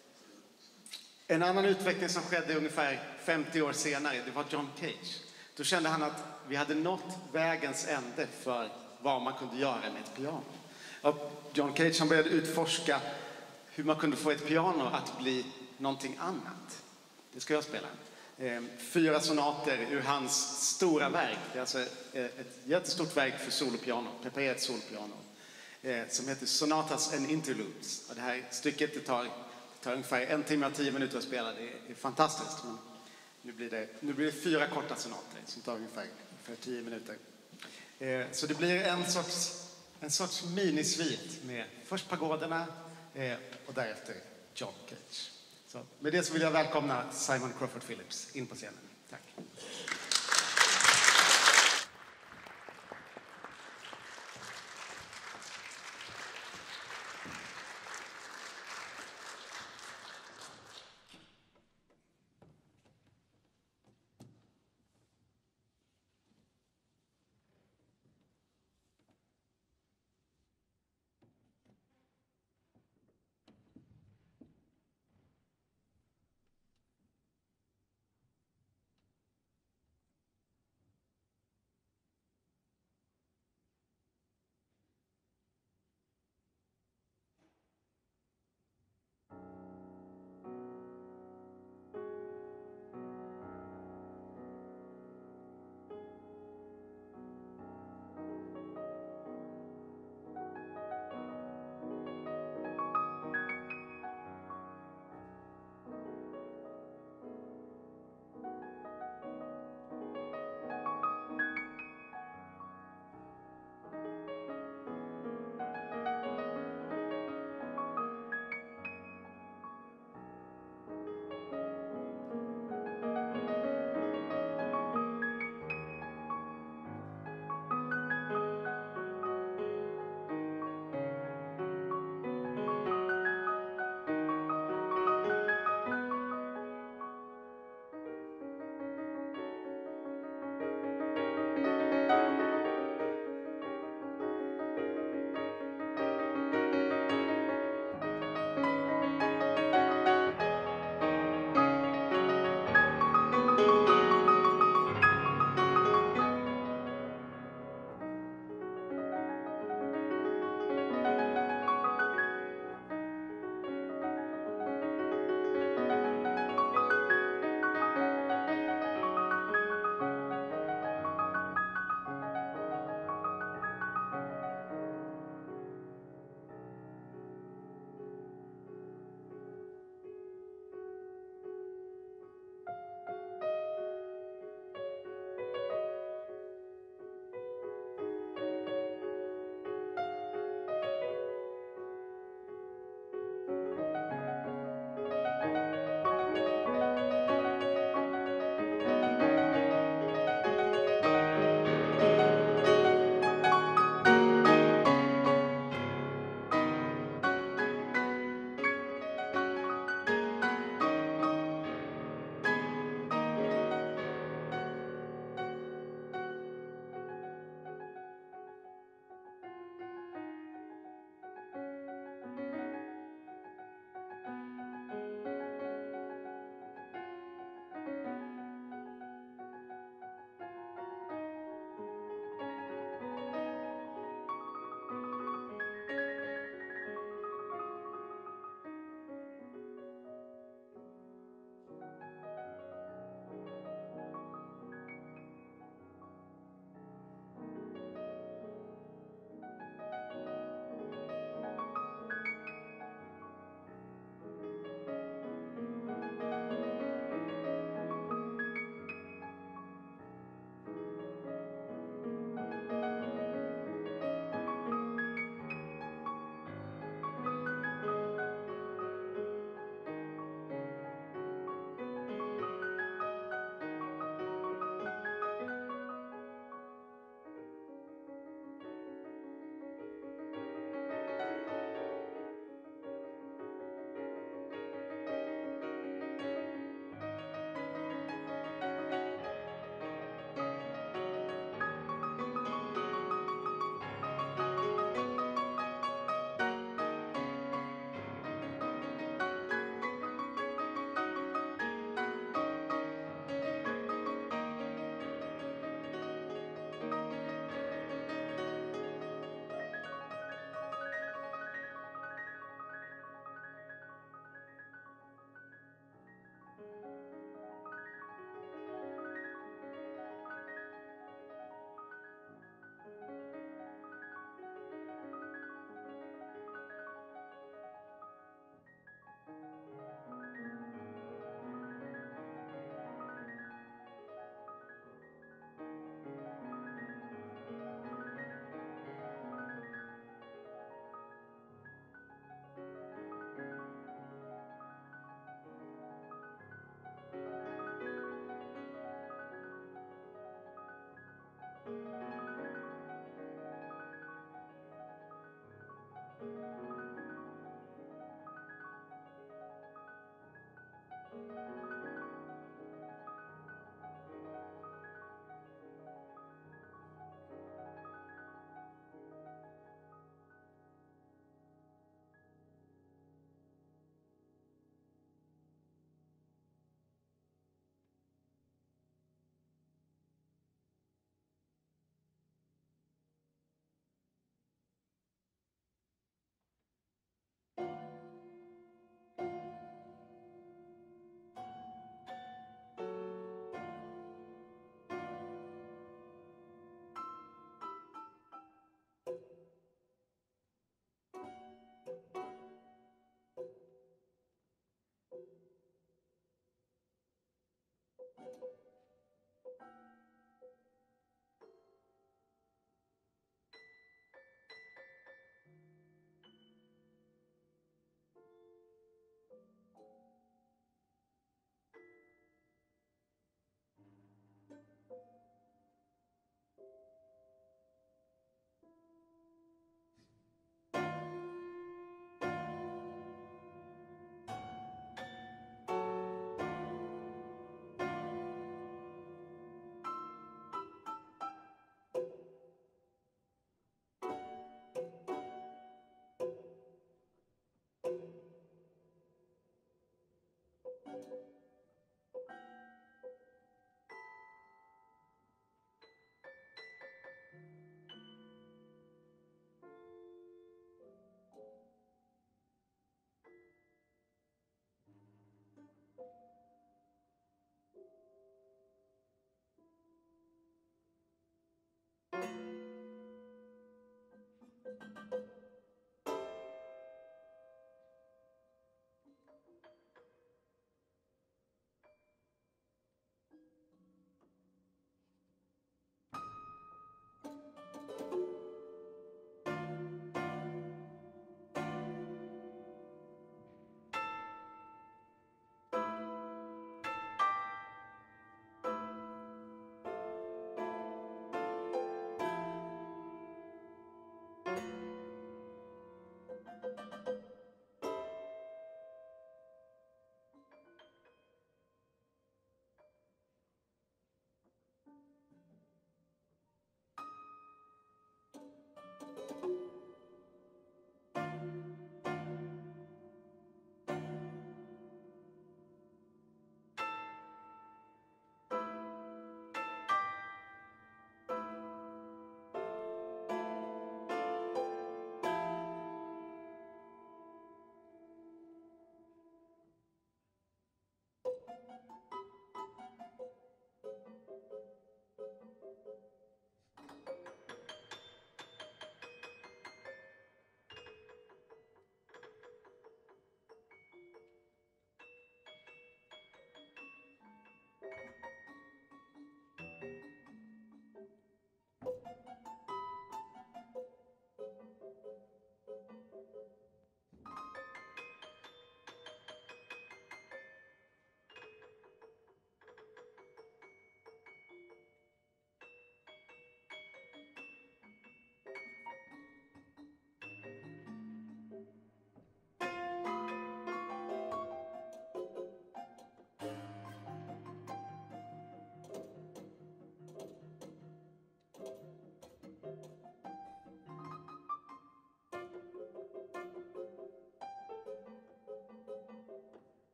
en annan utveckling som skedde ungefär femtio år senare, det var John Cage. Då kände han att vi hade nått vägens ände för vad man kunde göra med ett piano. Och John Cage han började utforska hur man kunde få ett piano att bli någonting annat. Det ska jag spela. Eh, fyra sonater ur hans stora verk. Det är alltså ett, ett jättestort verk för solopiano, preparerat solopiano. Eh, som heter Sonatas and Interludes. Och det här stycket det tar, det tar ungefär en timme och tio minuter att spela. Det är, det är fantastiskt. Men nu, blir det, nu blir det fyra korta sonater som tar ungefär, ungefär tio minuter. Eh, så det blir en sorts, en sorts minisvit med först pagoderna eh, och därefter John Cage. Så med det så vill jag välkomna Simon Crawford Phillips in på scenen. Tack.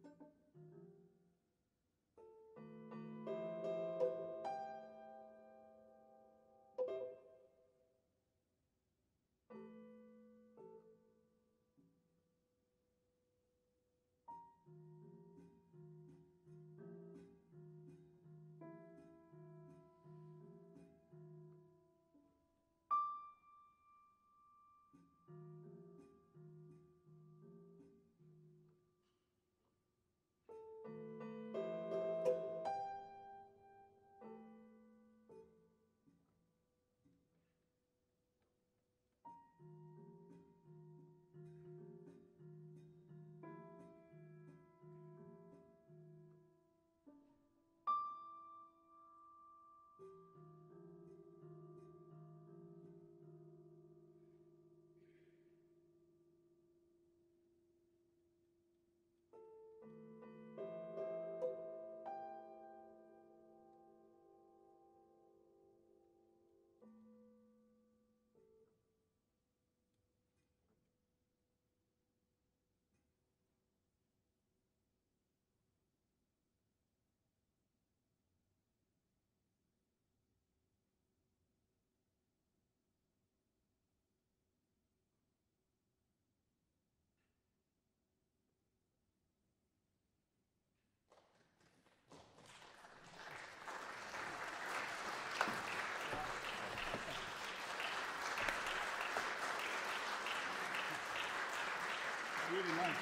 Really nice.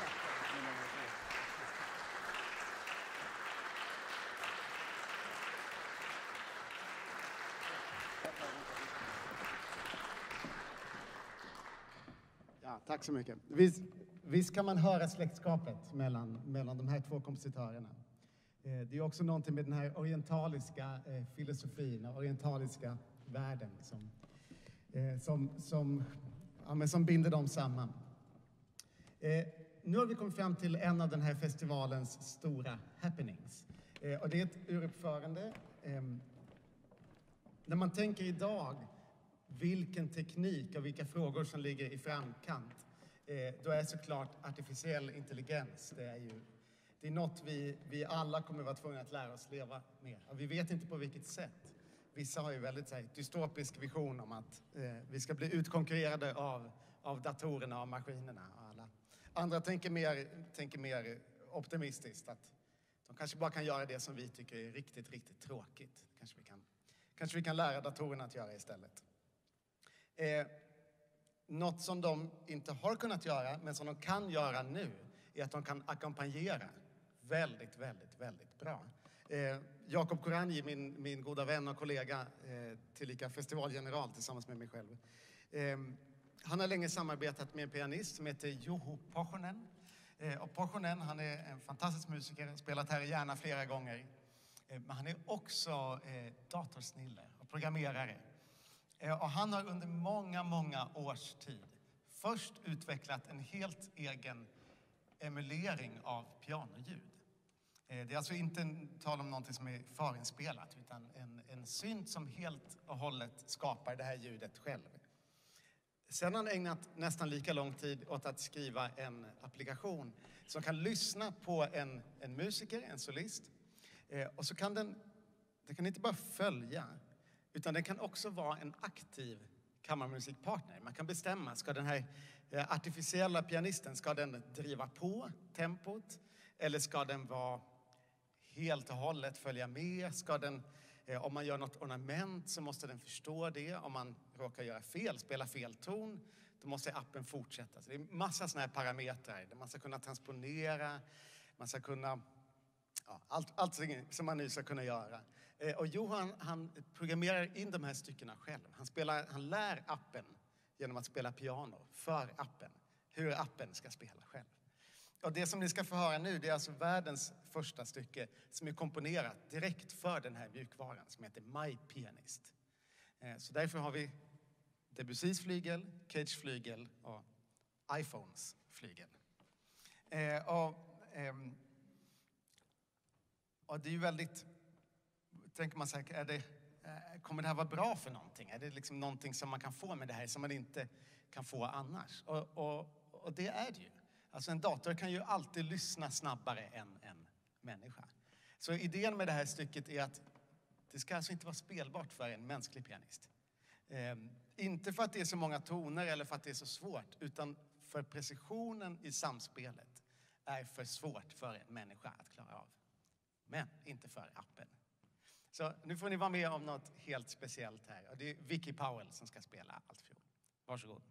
Ja, tack så mycket. Visst, visst kan man höra släktskapet mellan, mellan de här två kompositörerna. Eh, det är också någonting med den här orientaliska eh, filosofin och orientaliska världen som, eh, som, som, ja, men som binder dem samman. Eh, nu har vi kommit fram till en av den här festivalens stora happenings. Eh, och det är ett uruppförande. Eh, när man tänker idag vilken teknik och vilka frågor som ligger i framkant, eh, då är såklart artificiell intelligens, det är ju det är något vi, vi alla kommer vara tvungna att lära oss leva med. Och vi vet inte på vilket sätt. Vissa har ju väldigt så här, dystopisk vision om att eh, vi ska bli utkonkurrerade av, av datorerna och maskinerna. Och alla. Andra tänker mer, tänker mer optimistiskt, att de kanske bara kan göra det som vi tycker är riktigt, riktigt tråkigt. Kanske vi kan, kanske vi kan lära datorerna att göra istället. Eh, något som de inte har kunnat göra, men som de kan göra nu, är att de kan ackompanjera väldigt, väldigt, väldigt bra. Eh, Jakob Koranyi, min, min goda vän och kollega, eh, tillika festivalgeneral tillsammans med mig själv. Eh, han har länge samarbetat med en pianist som heter Juho Pohjonen. Eh, och Pohjonen, han är en fantastisk musiker, spelat här i Järna flera gånger. Eh, men han är också eh, datorsnille och programmerare. Och han har under många, många års tid först utvecklat en helt egen emulering av pianoljud. Det är alltså inte en tal om någonting som är förinspelat, utan en, en synt som helt och hållet skapar det här ljudet själv. Sen har han ägnat nästan lika lång tid åt att skriva en applikation som kan lyssna på en, en musiker, en solist. Och så kan den, den kan inte bara följa, utan den kan också vara en aktiv kammarmusikpartner. Man kan bestämma, ska den här artificiella pianisten, ska den driva på tempot? Eller ska den vara helt och hållet följa med? Ska den, om man gör något ornament så måste den förstå det. Om man råkar göra fel, spela fel ton, då måste appen fortsätta. Så det är massa sådana här parametrar där man ska kunna transponera, man ska kunna... Ja, allt, allt som man nu ska kunna göra. Eh, och Johan, han programmerar in de här styckena själv. Han, spelar, han lär appen genom att spela piano för appen. Hur appen ska spela själv. Och det som ni ska få höra nu, det är alltså världens första stycke som är komponerat direkt för den här mjukvaran som heter My Pianist. Eh, så därför har vi Debussys flygel, Cage flygel och iPhones flygel. Eh, och... Ehm, Och det är ju väldigt, tänker man så här, är det, kommer det här vara bra för någonting? Är det liksom någonting som man kan få med det här som man inte kan få annars? Och, och, och det är det ju. Alltså en dator kan ju alltid lyssna snabbare än en människa. Så idén med det här stycket är att det ska alltså inte vara spelbart för en mänsklig pianist. Eh, inte för att det är så många toner eller för att det är så svårt, utan för precisionen i samspelet är för svårt för en människa att klara av. Men inte för appen. Så nu får ni vara med om något helt speciellt här. Och det är Vicky Powell som ska spela altfiol. Varsågod.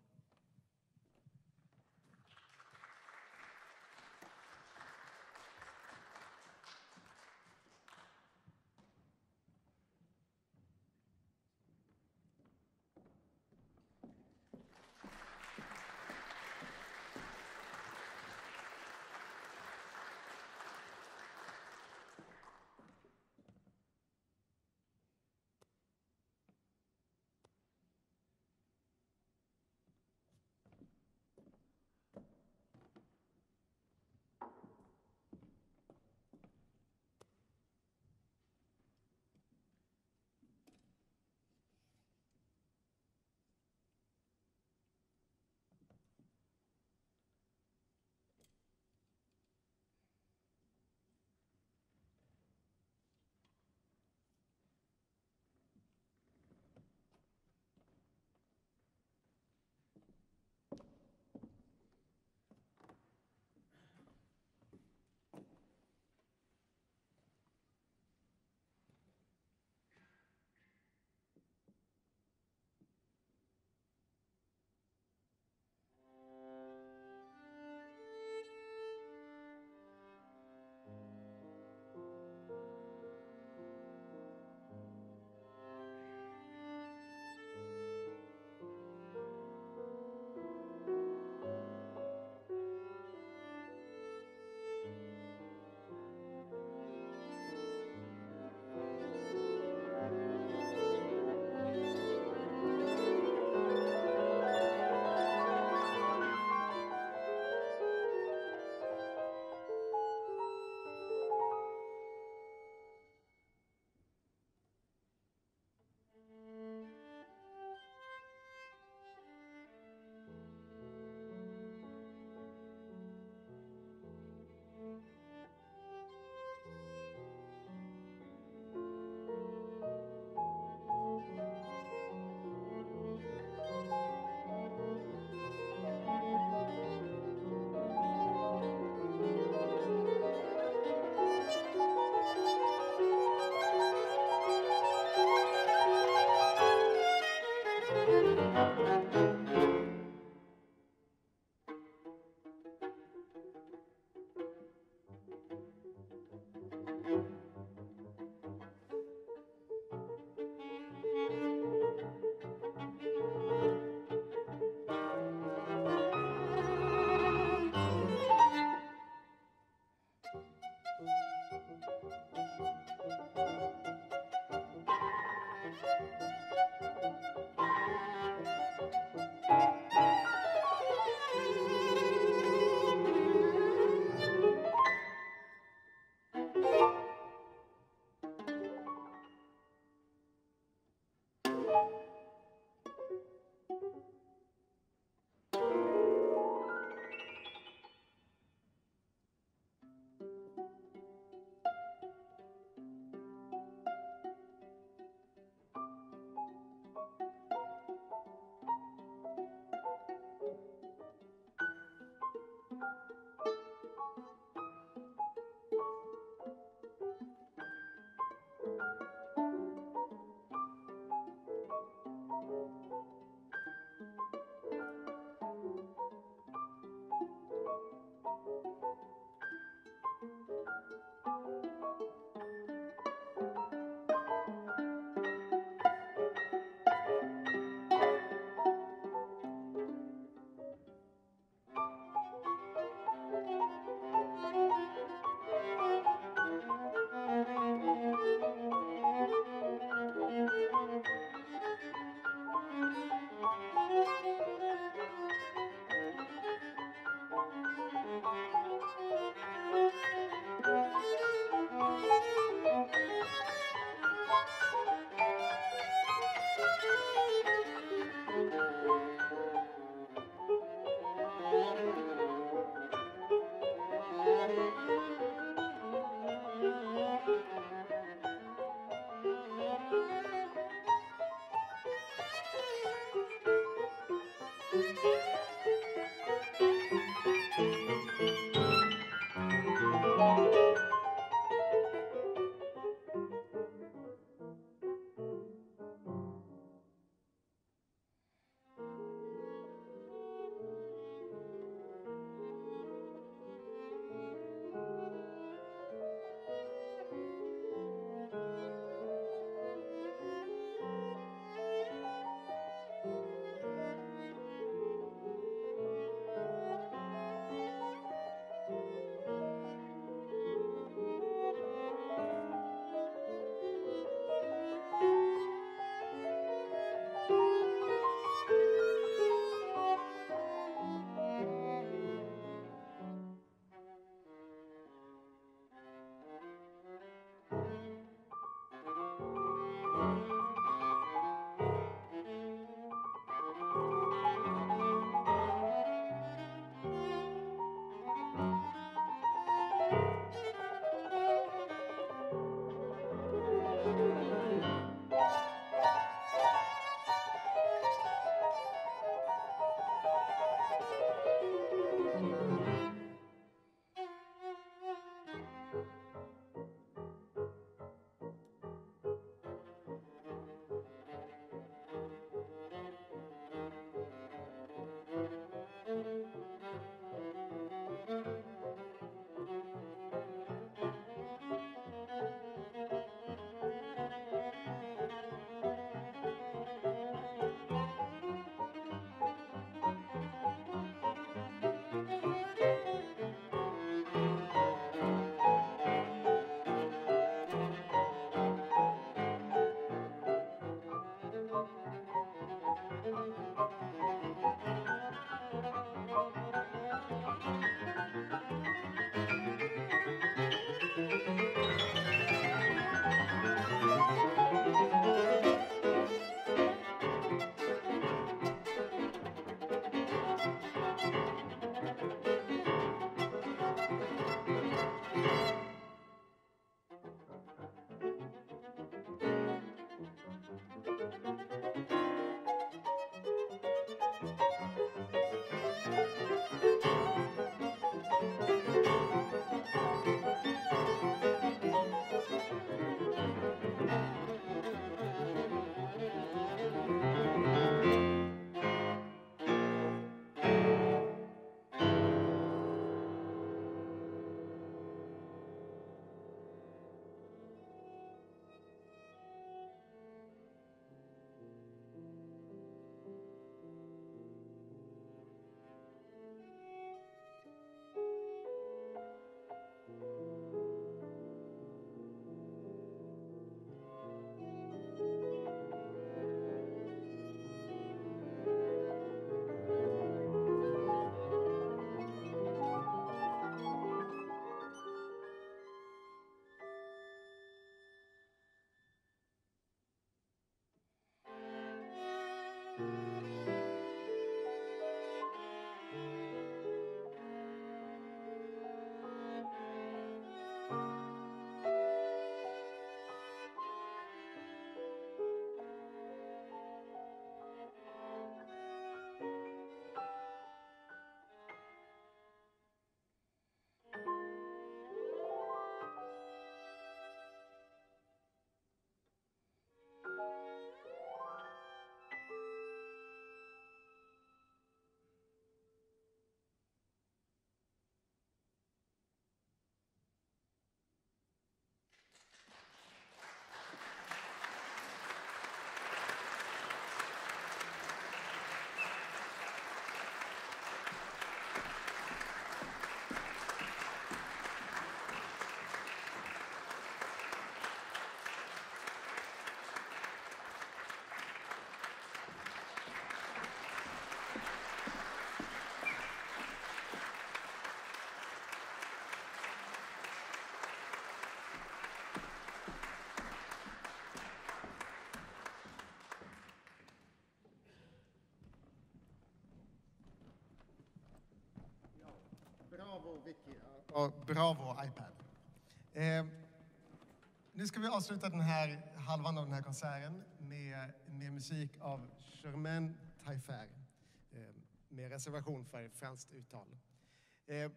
Bravo Vicky och bravo iPad. Eh, nu ska vi avsluta den här halvan av den här konserten med, med musik av Germaine Taillefer. Eh, med reservation för franskt uttal. Eh,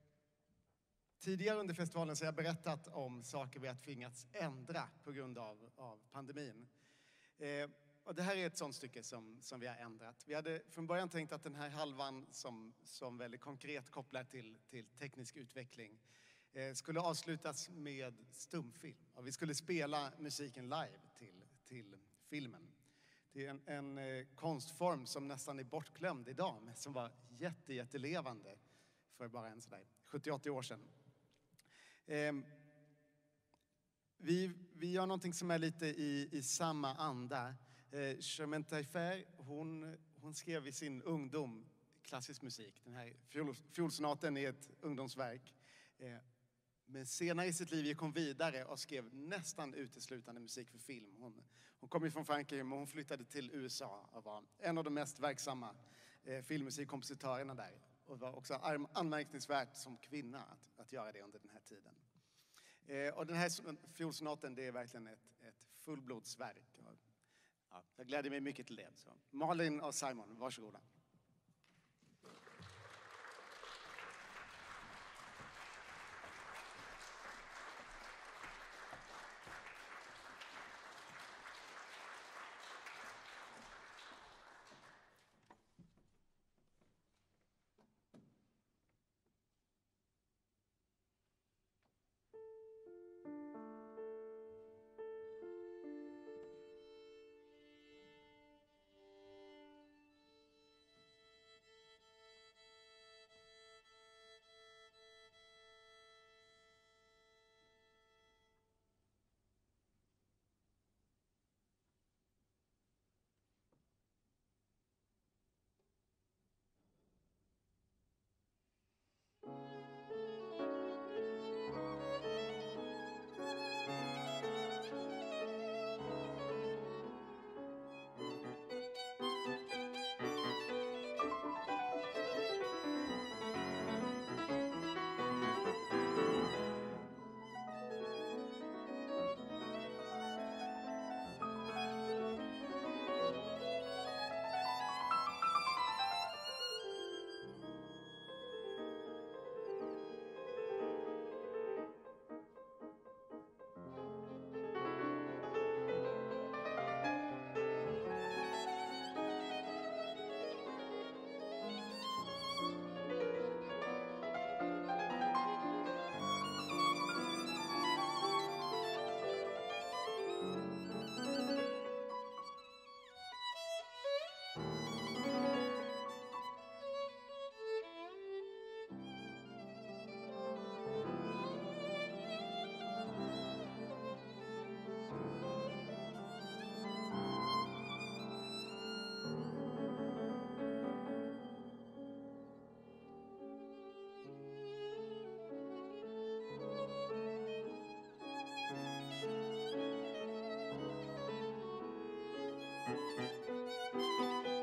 tidigare under festivalen så har jag berättat om saker vi har tvingats ändra på grund av, av pandemin. Eh, Och det här är ett sånt stycke som, som vi har ändrat. Vi hade från början tänkt att den här halvan som, som väldigt konkret kopplar till, till teknisk utveckling eh, skulle avslutas med stumfilm. Och vi skulle spela musiken live till, till filmen. Det är en, en eh, konstform som nästan är bortglömd idag, men som var jätte, jättelevande för bara en sådär sjuttio åttio år sedan. Eh, vi, vi gör någonting som är lite i, i samma anda. Eh, Germaine Taillefer, hon, hon skrev i sin ungdom klassisk musik. Den här fiol, fiolsonaten är ett ungdomsverk. Eh, men senare i sitt liv gick hon vidare och skrev nästan uteslutande musik för film. Hon, hon kom ju från Frankrike, men hon flyttade till U S A och var en av de mest verksamma eh, filmmusikkompositörerna där. Och var också anmärkningsvärt som kvinna att, att göra det under den här tiden. Eh, och den här fiolsonaten, det är verkligen ett, ett fullblodsverk. Ja, jag gläder mig mycket till det. Så Malin och Simon, varsågoda. Thank you.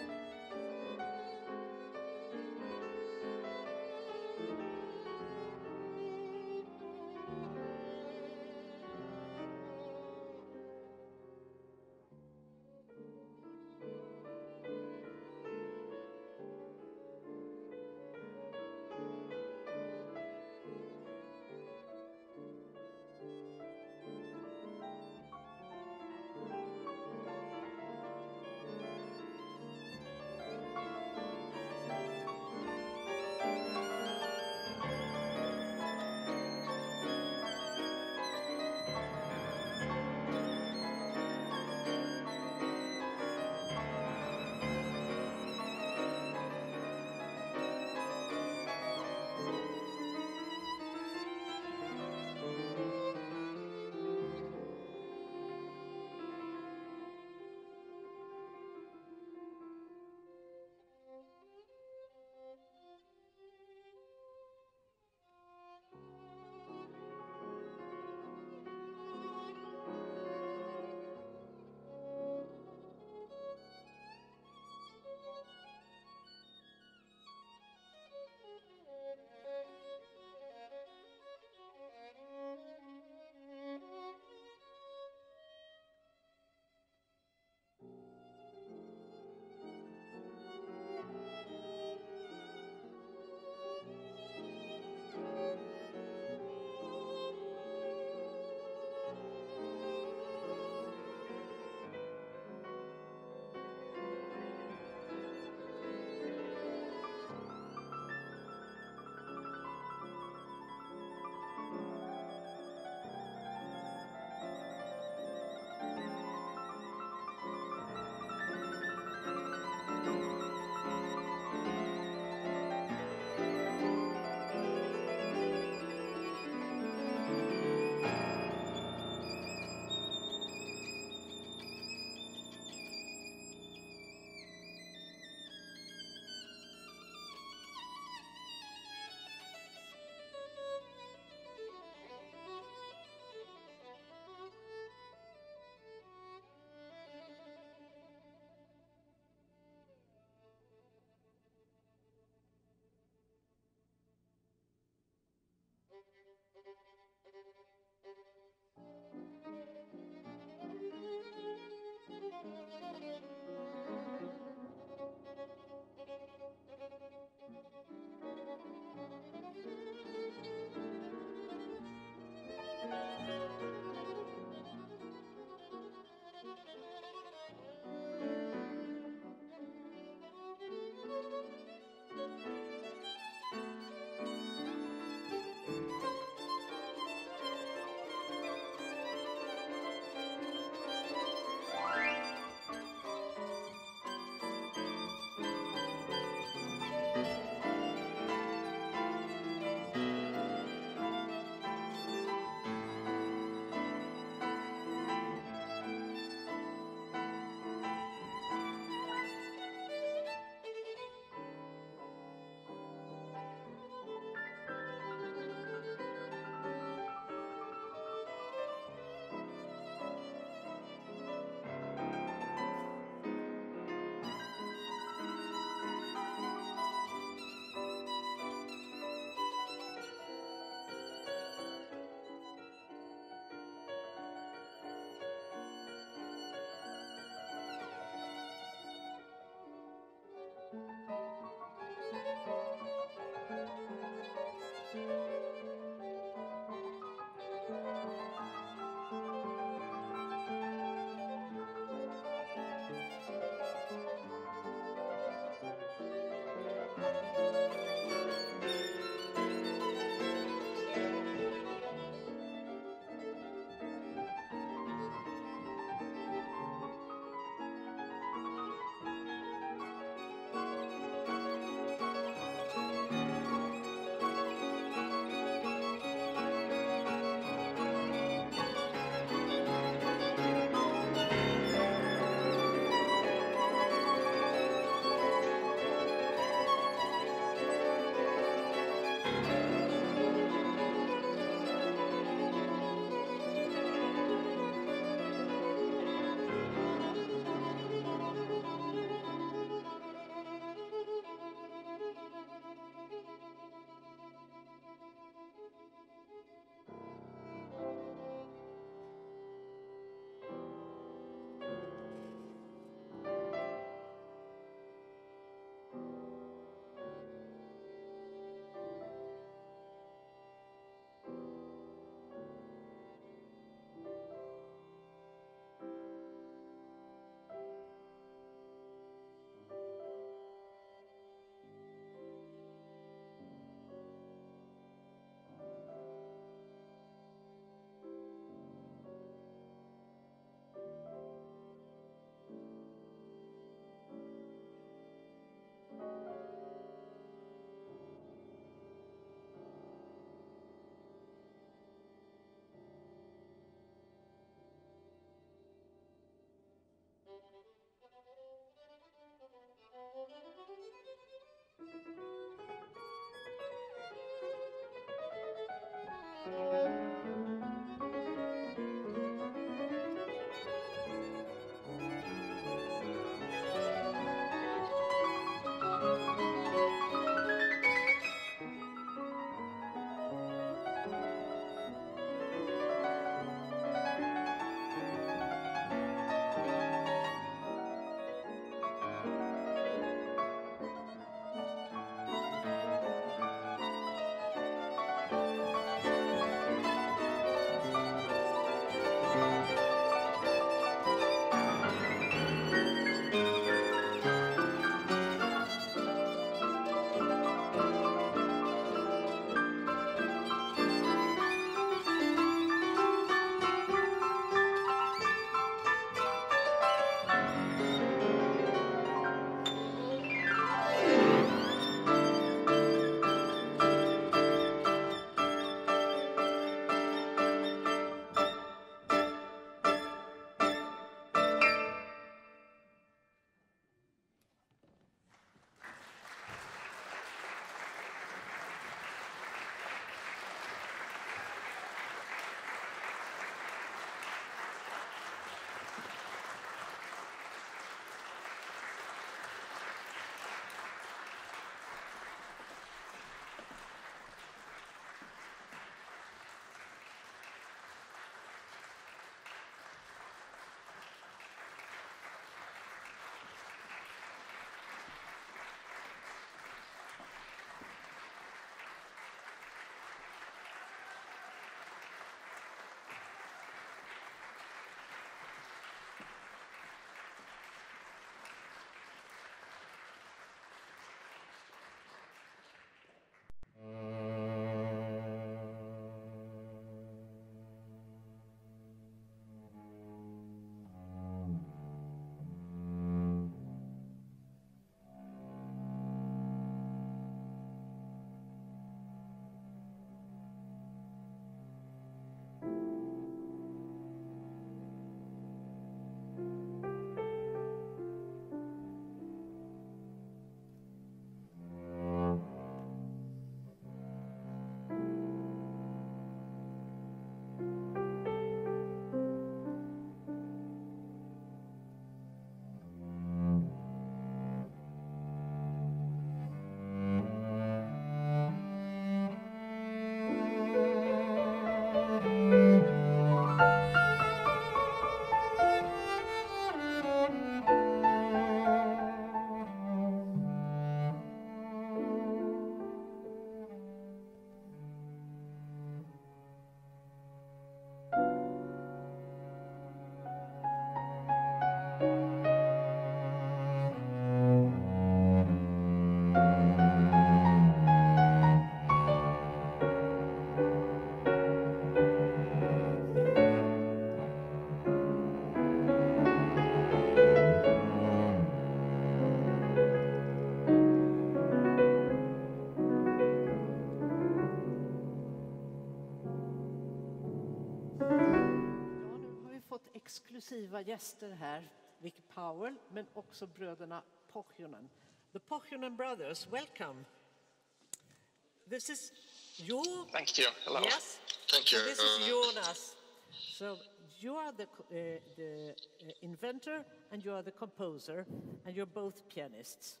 exklusiva gäster här, Vicky Powell, men också bröderna Pohjonen. The Pohjonen brothers, welcome. This is your... Thank you. Hello. Yes. Thank you. So this is Uh, Jonas. So you are the, uh, the uh, inventor and you are the composer, and you're both pianists.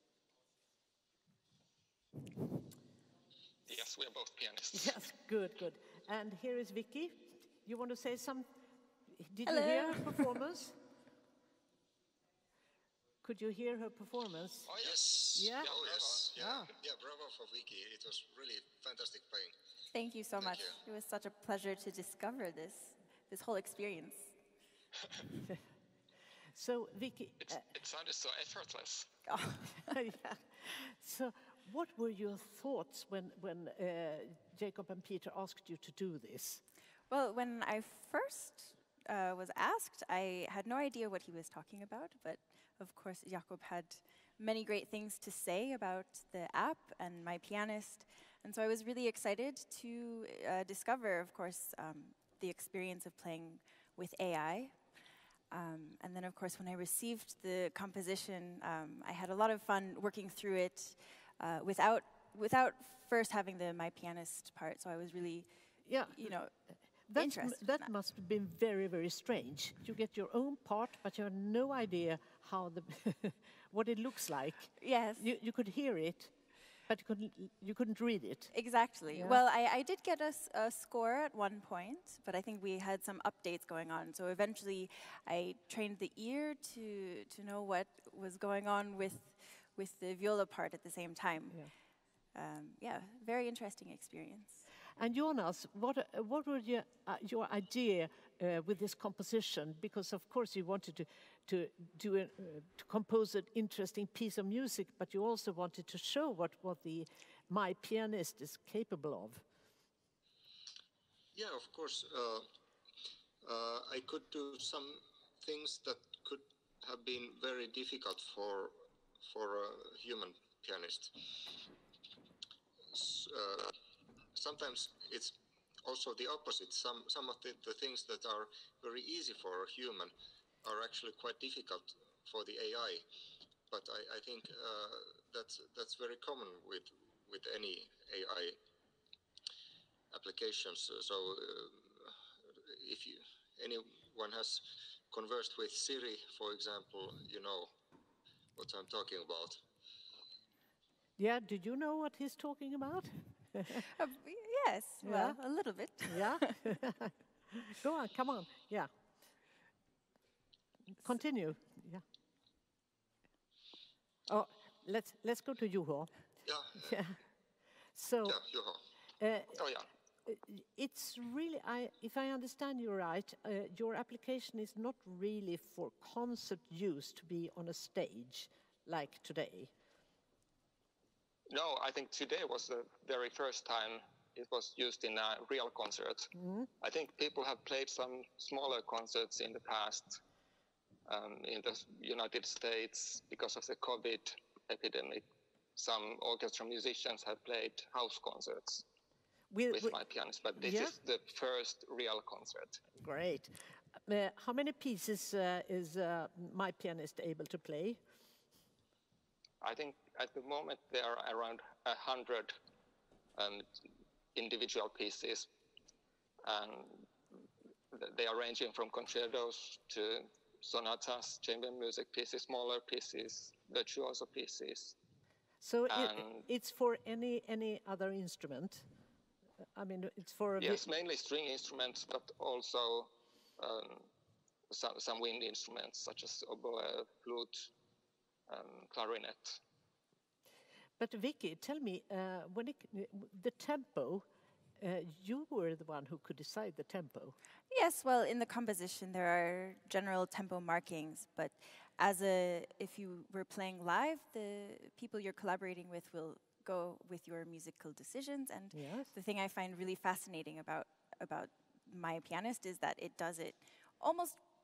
Yes, we are both pianists. Yes, good, good. And here is Vicky. You want to say some? Did Hello. you hear her performance? Could you hear her performance? Oh, yes. Yeah? Oh, yes. Yeah. Ah. Yeah, bravo for Vicky. It was really fantastic playing. Thank you so Thank much. you. It was such a pleasure to discover this, this whole experience. So, Vicky, It's, it sounded so effortless. Oh, yeah. So, what were your thoughts when, when uh, Jacob and Peter asked you to do this? well, when I first uh, was asked, I had no idea what he was talking about, but of course, Jakob had many great things to say about the app and my pianist, and so I was really excited to uh, discover, of course, um, the experience of playing with A I. Um, and then, of course, when I received the composition, um, I had a lot of fun working through it uh, without without first having the my pianist part. So I was really, Yeah. you know, That's, interested in that that. must have been very, very strange. You get your own part, but you have no idea how the what it looks like. Yes. You, you could hear it, but you couldn't, you couldn't read it. Exactly. Yeah. Well, I, I did get a, s- a score at one point, but I think we had some updates going on. So eventually, I trained the ear to to know what was going on with with the viola part at the same time. Yeah. Um, yeah, very interesting experience. And Jonas, what, uh, what were your, uh, your idea uh, with this composition? Because of course you wanted to, to, do a, uh, to compose an interesting piece of music, but you also wanted to show what, what the My Pianist is capable of. Yeah, of course. Uh, uh, I could do some things that could have been very difficult for for a human pianist. S- Uh, sometimes it's also the opposite. Some some of the, the things that are very easy for a human are actually quite difficult for the A I. But I, I think uh, that's that's very common with with any A I applications. So uh, if you anyone has conversed with Siri, for example, you know what I'm talking about. Yeah, do you know what he's talking about? Uh, yes, well, a little bit. Yeah? Go on, come on, yeah. Continue, yeah. Oh, let's, let's go to Juho. Yeah, Yeah. So, yeah, Juho. uh, Oh, yeah. it's really, I, if I understand you right, uh, your application is not really for concert use to be on a stage like today. No, I think today was the very first time it was used in a real concert. I think people have played some smaller concerts in the past um, in the United States because of the COVID epidemic. Some orchestra musicians have played house concerts With- with with- my pianist, but this Yeah? is the first real concert. Great. Uh, how many pieces uh, is uh, My Pianist able to play? I think at the moment there are around a hundred um, individual pieces, and th- they are ranging from concertos to sonatas, chamber music pieces, smaller pieces, virtuoso pieces. So it, And- it's for any any other instrument. I mean, it's for a vi- Yes, mainly string instruments, but also um, some, some wind instruments such as oboe, flute, um, clarinet. But Vicky, tell me, uh, when it, the tempo, uh, you were the one who could decide the tempo. Yes, well, in the composition there are general tempo markings, but as a if you were playing live, the people you're collaborating with will go with your musical decisions. And Yes. the thing I find really fascinating about about My Pianist is that it does it almost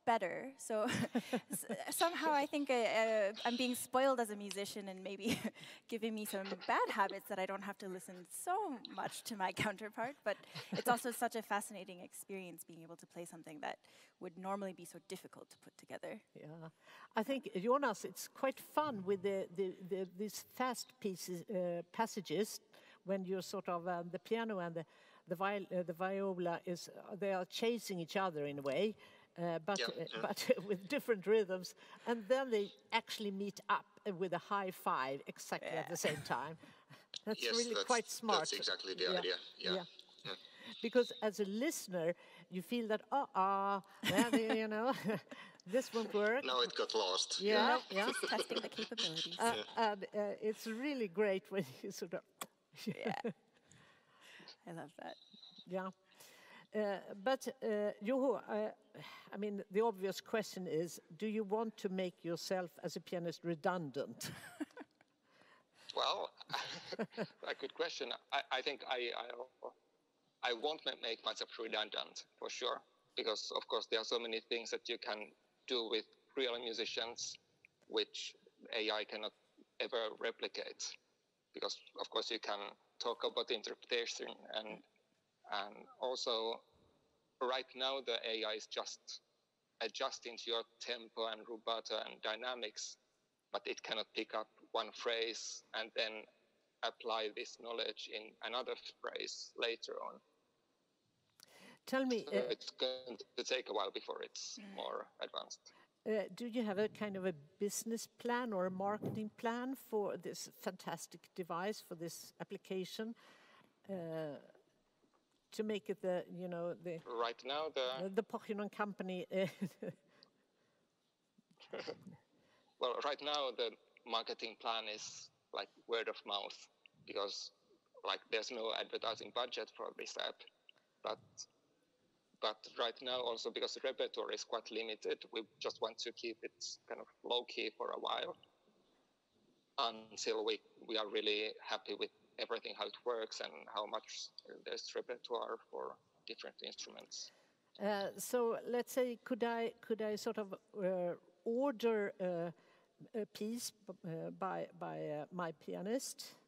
better. So somehow I think uh, uh, I'm being spoiled as a musician and maybe giving me some bad habits that I don't have to listen so much to my counterpart. But it's also such a fascinating experience being able to play something that would normally be so difficult to put together. Yeah, I think, Jonas, it's quite fun with the, the, the these fast pieces, uh, passages when you're sort of um, the piano and the the, viol uh, the viola is uh, they are chasing each other in a way. Uh, but Yeah, uh, yeah. but with different rhythms, and then they actually meet up with a high five exactly Yeah. at the same time. That's Yes, really that's, quite smart. that's exactly the Yeah, idea. Yeah. yeah. Yeah. Because as a listener, you feel that oh, ah, well, you know, this won't work. Now it got lost. Yeah, yeah. Just testing the capabilities. Uh, and uh, it's really great when you sort of Yeah. I love that. yeah. Uh, but uh, Juho, uh, I mean, the obvious question is: do you want to make yourself as a pianist redundant? Well, a good question. I, I think I, I I won't ma- make myself redundant for sure, because of course there are so many things that you can do with real musicians, which A I cannot ever replicate. Because of course you can talk about interpretation and and also right now the A I is just adjusting to your tempo and rubato and dynamics, but it cannot pick up one phrase and then apply this knowledge in another phrase later on. Tell me, So uh, it's going to take a while before it's more advanced. uh, do you have a kind of a business plan or a marketing plan for this fantastic device, for this application, uh, to make it the, you know, the Right now the the Pohjonen company? Uh, well, right now the marketing plan is like word of mouth, because like there's no advertising budget for this app, but but right now also because the repertoire is quite limited, we just want to keep it kind of low key for a while until we we are really happy with everything, how it works and how much there's repertoire for different instruments. Uh, so let's say, could I could I sort of uh, order uh, a piece uh, by by uh, my pianist?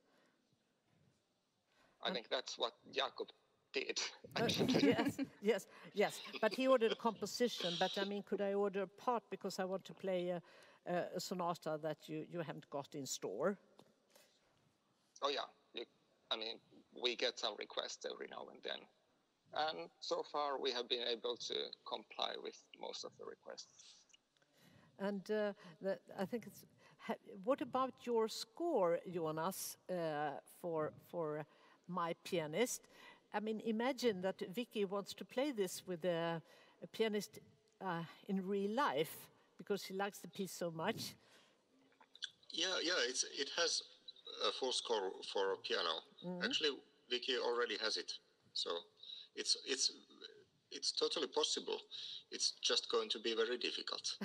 I think that's what Jakob did. Uh, yes, yes, yes. But he ordered a composition. But I mean, could I order a part because I want to play a, a sonata that you you haven't got in store? Oh yeah, you, I mean, we get some requests every now and then. And so far we have been able to comply with most of the requests. And uh, the, I think it's. Ha, what about your score, Jonas, uh, for for My Pianist? I mean, imagine that Vicky wants to play this with a, a pianist uh, in real life because she likes the piece so much. Yeah, yeah, it's it has a full score for a piano. Mm-hmm. Actually, Vicky already has it, so it's it's it's totally possible. It's just going to be very difficult.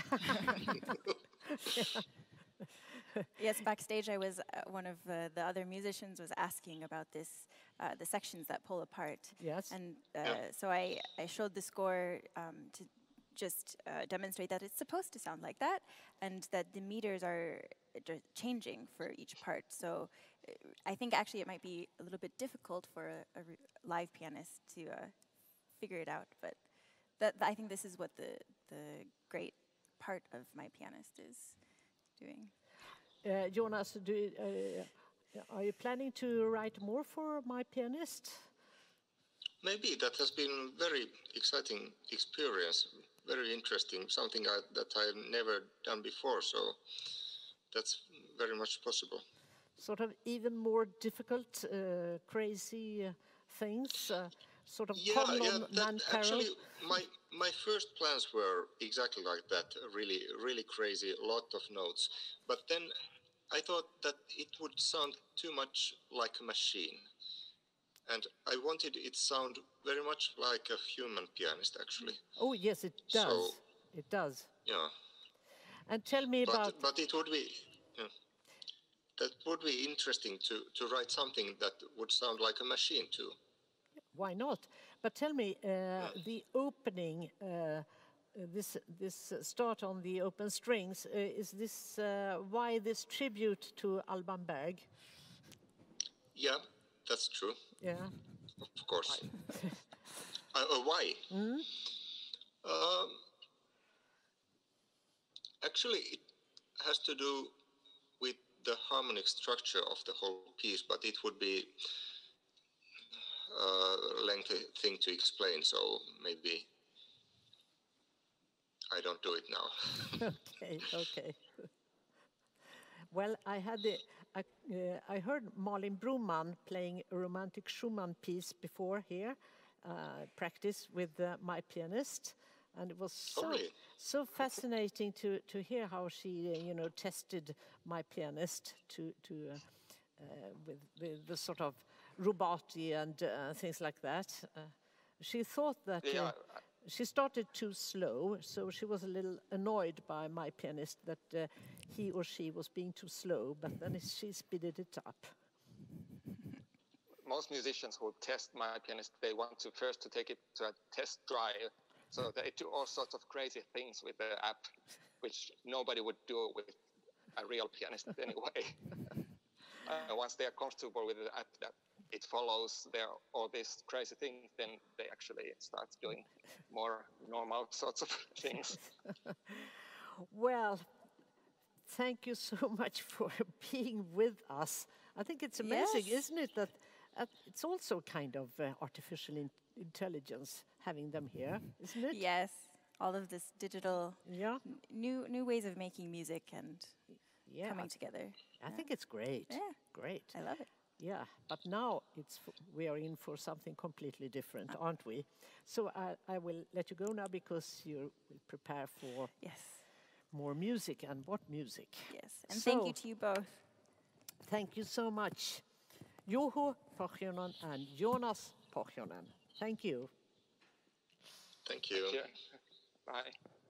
Yes, backstage I was, uh, one of uh, the other musicians was asking about this, uh, the sections that pull apart. Yes. And uh, Yeah. so I, I showed the score um, to just uh, demonstrate that it's supposed to sound like that and that the meters are just changing for each part. So uh, I think actually it might be a little bit difficult for a, a re- live pianist to uh, figure it out. But that, I think this is what the, the great part of My Pianist is doing. Uh, Jonas, do you, uh, are you planning to write more for My Pianist? Maybe that has been very exciting experience, very interesting, something I, that I've never done before. So that's very much possible. Sort of even more difficult, uh, crazy uh, things, uh, sort of Yeah, common yeah. That, man-carol. actually, my my first plans were exactly like that. Really, really crazy, a lot of notes. But then I thought that it would sound too much like a machine, and I wanted it to sound very much like a human pianist, actually. Oh yes, it does. So, it does. Yeah. And tell me But about. but it would be. Yeah, that would be interesting to, to write something that would sound like a machine too. Why not? But tell me, uh, the opening uh, this this start on the open strings. Uh, is this uh, why this tribute to Alban Berg? Yeah, that's true. Yeah. Of course. uh, uh, why? Mm? Um, actually, it has to do with the harmonic structure of the whole piece, but it would be a lengthy thing to explain, so maybe I don't do it now. Okay, okay. Well, I had the, I, uh, I heard Malin Broman playing a romantic Schumann piece before here, uh, practice with uh, my pianist, and it was so Oh, really? so fascinating to to hear how she uh, you know tested my pianist to to uh, uh, with with the sort of rubato and uh, things like that. Uh, she thought that. Yeah. Uh, She started too slow, so she was a little annoyed by my pianist that uh, he or she was being too slow, but then she speeded it up. Most musicians who test my pianist, they want to first to take it to a test drive. So they do all sorts of crazy things with the app, which nobody would do with a real pianist anyway. uh, once they are comfortable with the app that it follows their all these crazy things, then they actually start doing more normal sorts of things. Well, thank you so much for being with us. I think it's amazing, Yes. isn't it, that uh, it's also kind of uh, artificial in- intelligence having them here, isn't it? Yes, all of this digital, Yeah. n- new new ways of making music and Yeah. coming together. I think it's great. Yeah. Great. I love it. Yeah, but now it's f- we are in for something completely different, aren't we? So I, I will let you go now because you will prepare for Yes, more music. And what music? yes. And So- thank you to you both. Thank you so much. Juho Pohjonen and Jonas Pohjonen. Thank you. Thank you. Yeah. Bye.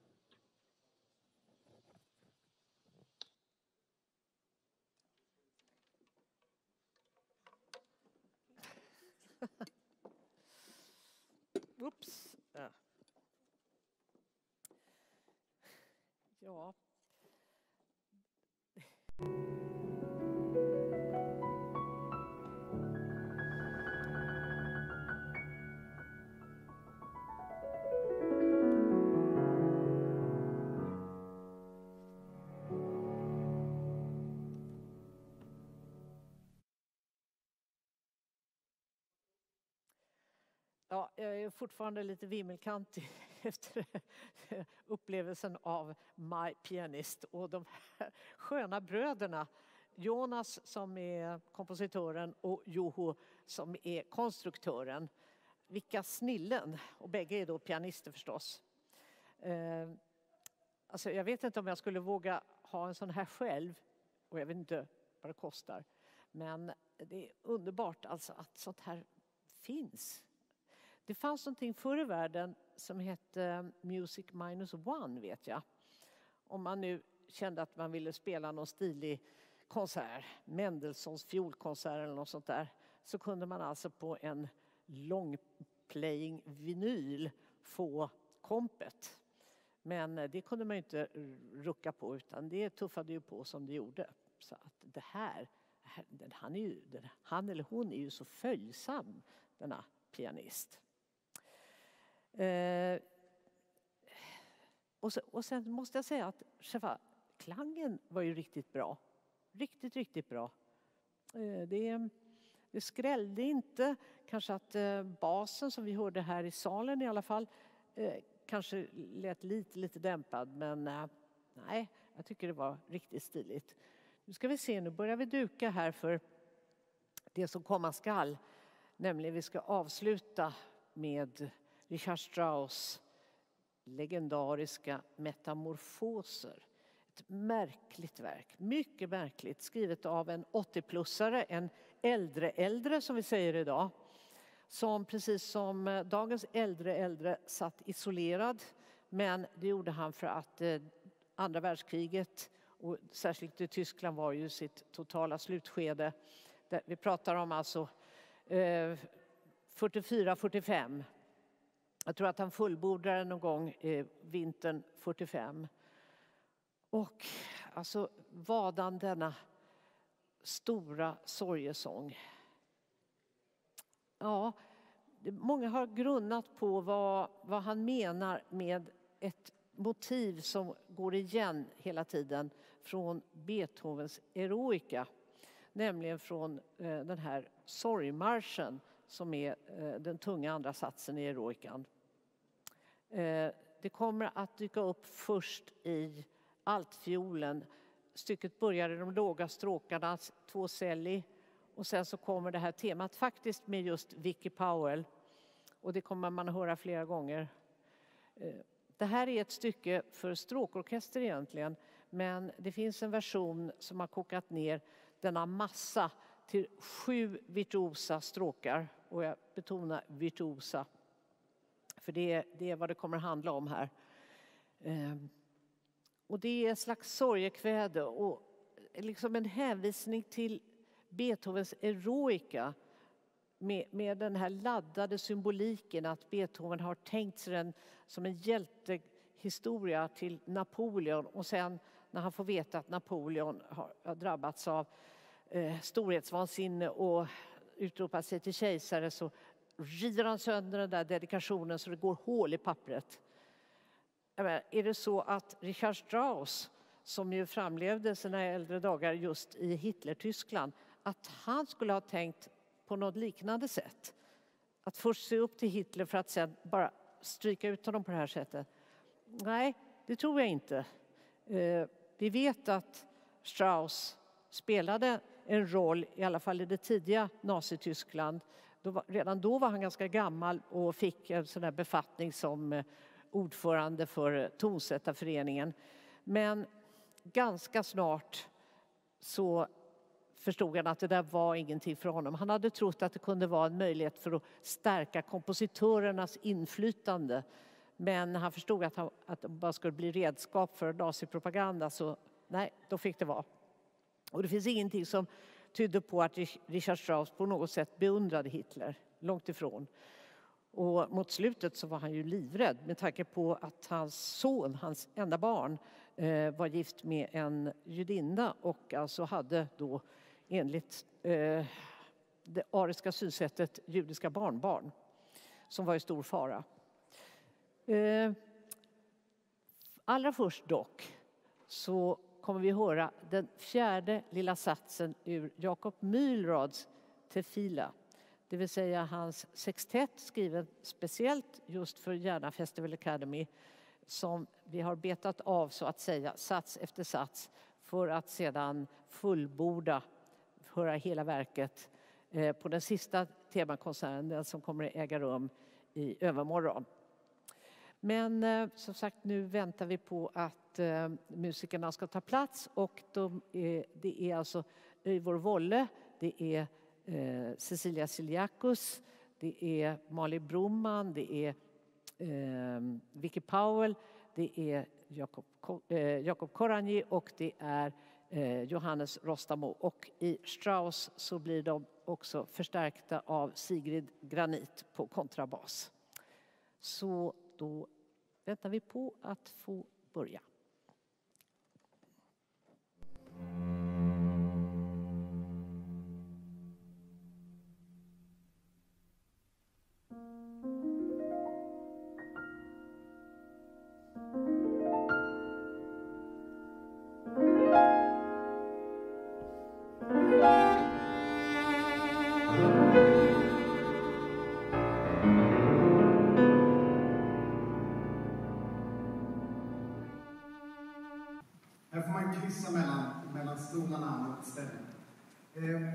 Oops. Ah. Ja. Ja, jag är fortfarande lite vimmelkantig efter upplevelsen av My Pianist och de här sköna bröderna. Jonas som är kompositören och Juho som är konstruktören. Vilka snillen! Och bägge är då pianister förstås. Eh, alltså jag vet inte om jag skulle våga ha en sån här själv. Och jag vet inte vad det kostar. Men det är underbart alltså att sånt här finns. Det fanns någonting förr i världen som hette Music Minus One, vet jag. Om man nu kände att man ville spela någon stilig konsert, Mendelssohns fiolkonsert eller något sånt där, så kunde man alltså på en longplaying vinyl få kompet. Men det kunde man ju inte rucka på, utan det tuffade ju på som det gjorde. Så att det här, han, är ju, han eller hon är ju så följsam, denna pianist. Eh, och, så, och sen måste jag säga att själva klangen var ju riktigt bra. Riktigt, riktigt bra. Eh, det, det skrällde inte. Kanske att eh, basen som vi hörde här i salen i alla fall eh, kanske lät lite, lite dämpad. Men eh, nej, jag tycker det var riktigt stiligt. Nu ska vi se, nu börjar vi duka här för det som komma skall. Nämligen vi ska avsluta med Richard Strauss legendariska Metamorfoser. Ett märkligt verk, mycket märkligt, skrivet av en åttio-plussare, en äldre äldre som vi säger idag. Som precis som dagens äldre äldre satt isolerad, men det gjorde han för att eh, andra världskriget och särskilt i Tyskland var ju sitt totala slutskede. Där vi pratar om alltså eh, fyrtiofyra fyrtiofem. Jag tror att han fullbordade den någon gång eh, vintern fyrtiofem. Och alltså vadan denna stora sorgesång. Ja, många har grunnat på vad, vad han menar med ett motiv som går igen hela tiden från Beethovens Eroica. Nämligen från eh, den här sorgmarschen som är eh, den tunga andra satsen i Eroican. Eh, det kommer att dyka upp först i altfiolen. Stycket börjar i de låga stråkarna, två celli. Och sen så kommer det här temat faktiskt med just Vicky Powell. Och det kommer man att höra flera gånger. Eh, det här är ett stycke för stråkorkester egentligen. Men det finns en version som har kokat ner denna massa till sju virtuosa stråkar. Och jag betonar virtuosa. För det är, det är vad det kommer att handla om här. Eh, och det är ett slags sorgekväde och liksom en hänvisning till Beethovens Eroica. Med, med den här laddade symboliken att Beethoven har tänkt sig den som en hjältehistoria till Napoleon. Och sen när han får veta att Napoleon har, har drabbats av eh, storhetsvansinne och utropat sig till kejsare så river han sönder den där dedikationen så det går hål i pappret. Menar, är det så att Richard Strauss, som ju framlevde sina äldre dagar just i Hitler-Tyskland, att han skulle ha tänkt på något liknande sätt? Att först se upp till Hitler för att sen bara stryka ut honom på det här sättet? Nej, det tror jag inte. Vi vet att Strauss spelade en roll, i alla fall i det tidiga Nazityskland. Då var, redan då var han ganska gammal och fick en sån här befattning som ordförande för tonsättarföreningen. Men ganska snart så förstod han att det där var ingenting för honom. Han hade trott att det kunde vara en möjlighet för att stärka kompositörernas inflytande. Men när han förstod att, han, att det bara skulle bli redskap för nazipropaganda så nej, då fick det vara. Och det finns ingenting som tydde på att Richard Strauss på något sätt beundrade Hitler. Långt ifrån. Och mot slutet så var han ju livrädd med tanke på att hans son, hans enda barn, eh, var gift med en judinna och alltså hade då enligt eh, det ariska synsättet judiska barnbarn som var i stor fara. Eh, allra först dock så kommer vi höra den fjärde lilla satsen ur Jakob Mülrads Tefila. Det vill säga hans sextett skriven speciellt just för Järna Festival Academy som vi har betat av så att säga sats efter sats för att sedan fullborda, höra hela verket på den sista temakonserten, den som kommer att äga rum i övermorgon. Men som sagt, nu väntar vi på att eh, musikerna ska ta plats och de är, det är alltså Ivor Wolle, det är eh, Cecilia Siliakus, det är Mali Broman, det är eh, Vicky Powell, det är Jakob, eh, Jakob Koranyi och det är eh, Johannes Rostamo. Och i Strauss så blir de också förstärkta av Sigrid Granit på kontrabas. Så då väntar vi på att få börja. Här får man kryssa mellan, mellan stolarna mot ställen. Eh,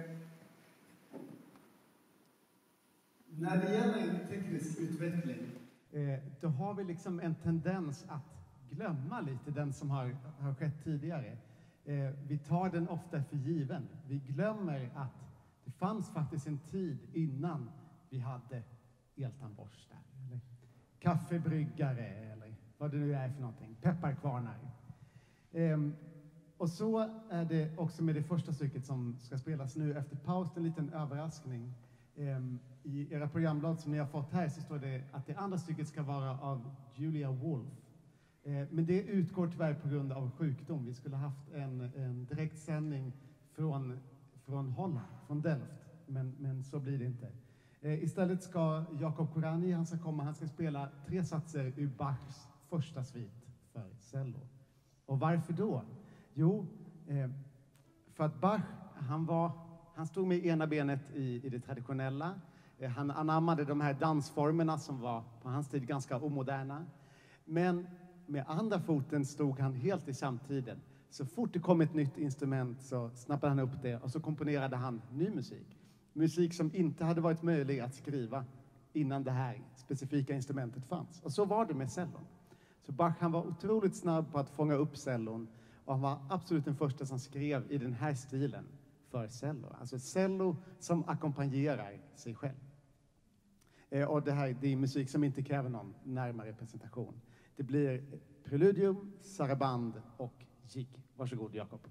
när det gäller teknisk utveckling, eh, då har vi liksom en tendens att glömma lite den som har, har skett tidigare. Eh, vi tar den ofta för given. Vi glömmer att det fanns faktiskt en tid innan vi hade eltandborstar, eller kaffebryggare, eller vad det nu är för någonting, pepparkvarnar. Um, och så är det också med det första stycket som ska spelas nu efter paus, en liten överraskning. Ehm, I era programblad som ni har fått här så står det att det andra stycket ska vara av Julia Wolf. Eh, men det utgår tyvärr på grund av sjukdom. Vi skulle haft en, en direktsändning från, från Holland, från Delft. Men, men så blir det inte. Eh, istället ska Jakob Korani, han ska komma, han ska spela tre satser ur Bachs första svit för cello. Och varför då? Jo, eh, för att Bach, han var, han stod med ena benet i, i det traditionella. Eh, han anammade de här dansformerna som var på hans tid ganska omoderna. Men med andra foten stod han helt i samtiden. Så fort det kom ett nytt instrument så snappade han upp det och så komponerade han ny musik. Musik som inte hade varit möjlig att skriva innan det här specifika instrumentet fanns. Och så var det med cellon. Så Bach, han var otroligt snabb på att fånga upp cellon och han var absolut den första som skrev i den här stilen för cello. Alltså cello som ackompanjerar sig själv. Eh, och det här det är musik som inte kräver någon närmare presentation. Det blir preludium, saraband och jig. Varsågod Jakob.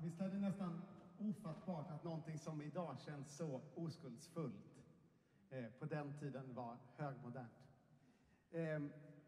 visst är det nästan ofattbart att någonting som idag känns så oskuldsfullt eh, på den tiden var högmodernt. Eh,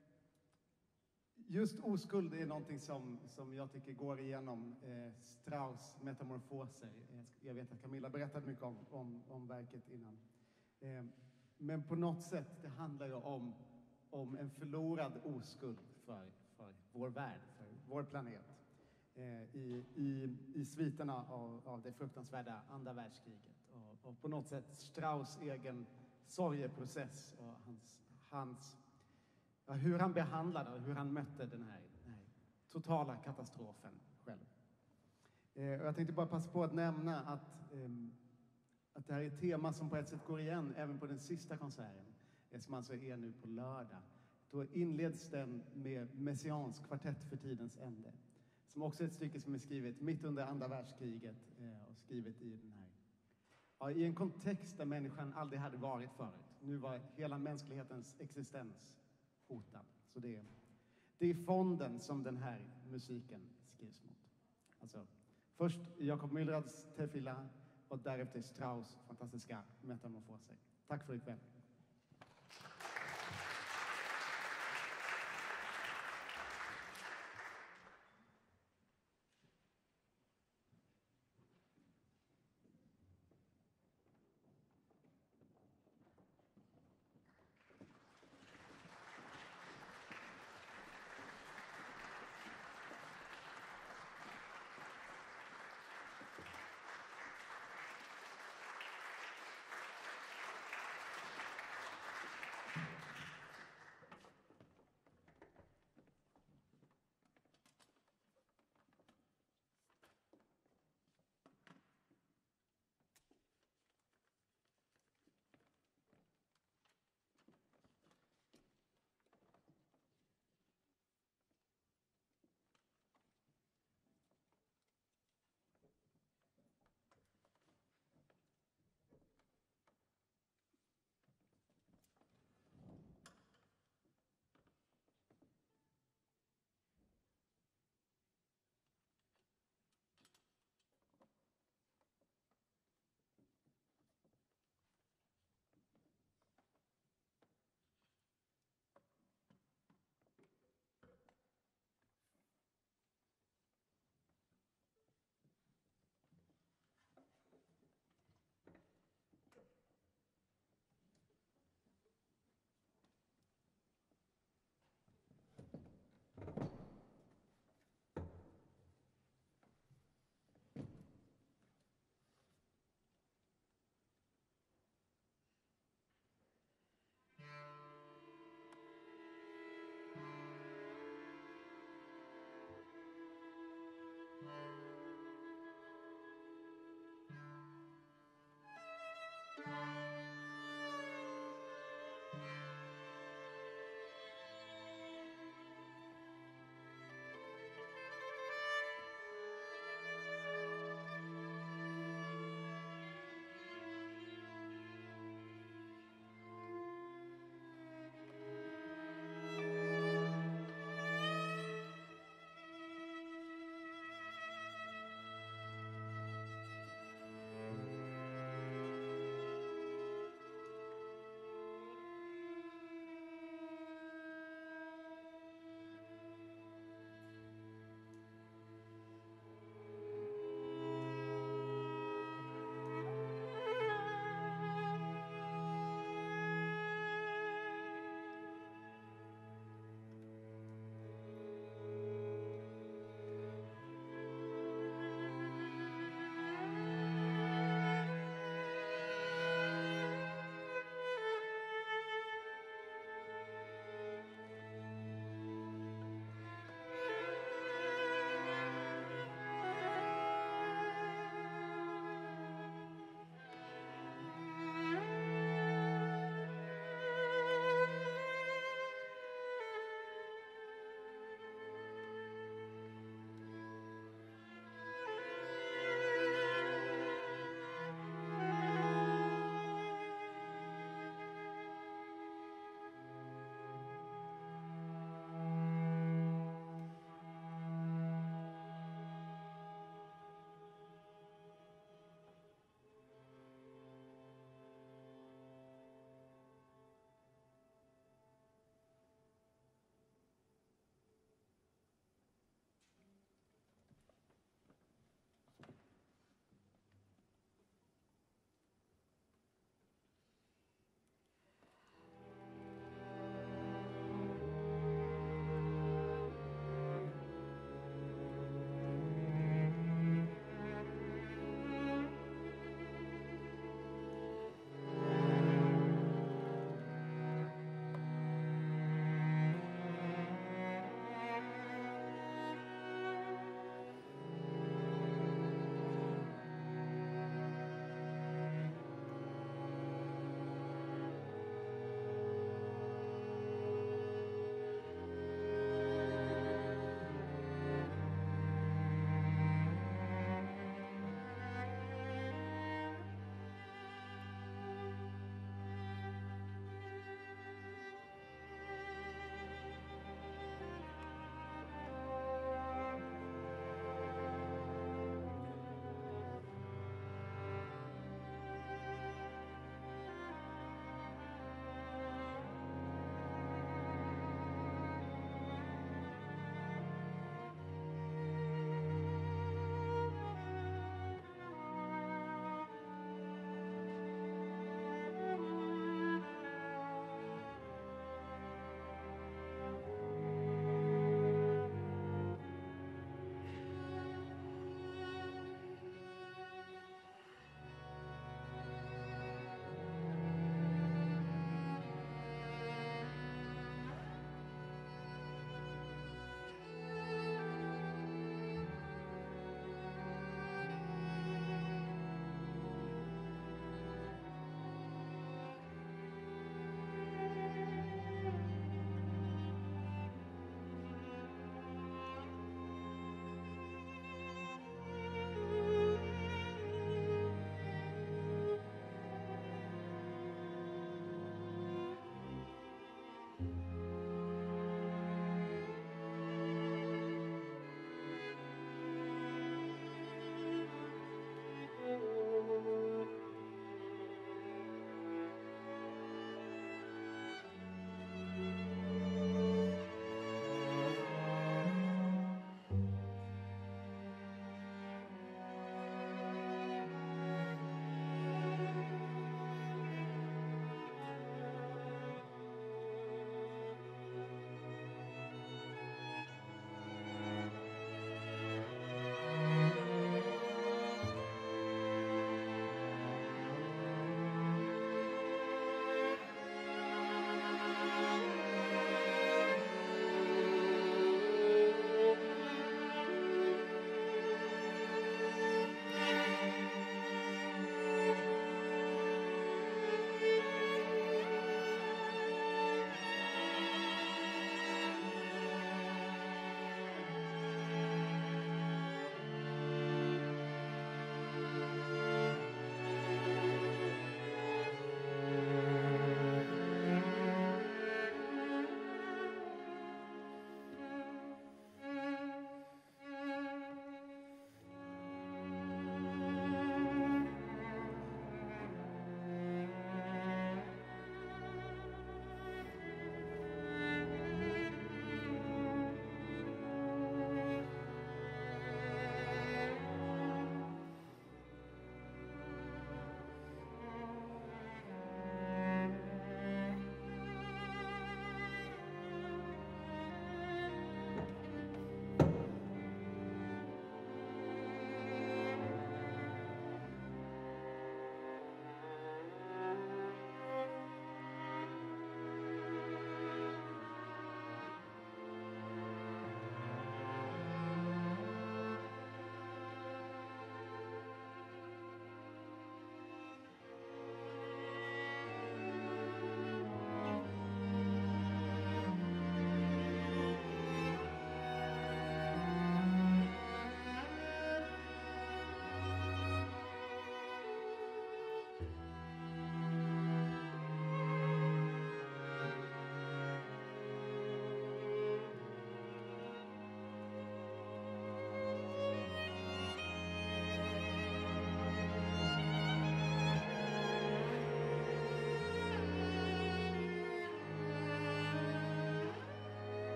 just oskuld är någonting som, som jag tycker går igenom eh, Strauss metamorfoser. Eh, jag vet att Camilla berättade mycket om, om, om verket innan. Eh, men på något sätt, det handlar ju om, om en förlorad oskuld för, för vår värld, för vår planet. I, i, i sviterna av, av det fruktansvärda andra världskriget. Och, och på något sätt Strauss egen sorgeprocess och hans, hans, ja, hur han behandlade och hur han mötte den här, den här totala katastrofen själv. Eh, och jag tänkte bara passa på att nämna att, eh, att det här är ett tema som på ett sätt går igen även på den sista konserten, eh, som alltså är nu på lördag. Då inleds den med Messiaens kvartett för tidens ände. Som också är ett stycke som är skrivet mitt under andra världskriget eh, och skrivet i den här, ja, i en kontext där människan aldrig hade varit förut. Nu var hela mänsklighetens existens hotad. Så det är, det är fonden som den här musiken skrivs mot. Alltså, först Jakob Mylrads Tefillah och därefter Strauss fantastiska metamorfoser. Tack för ikväll.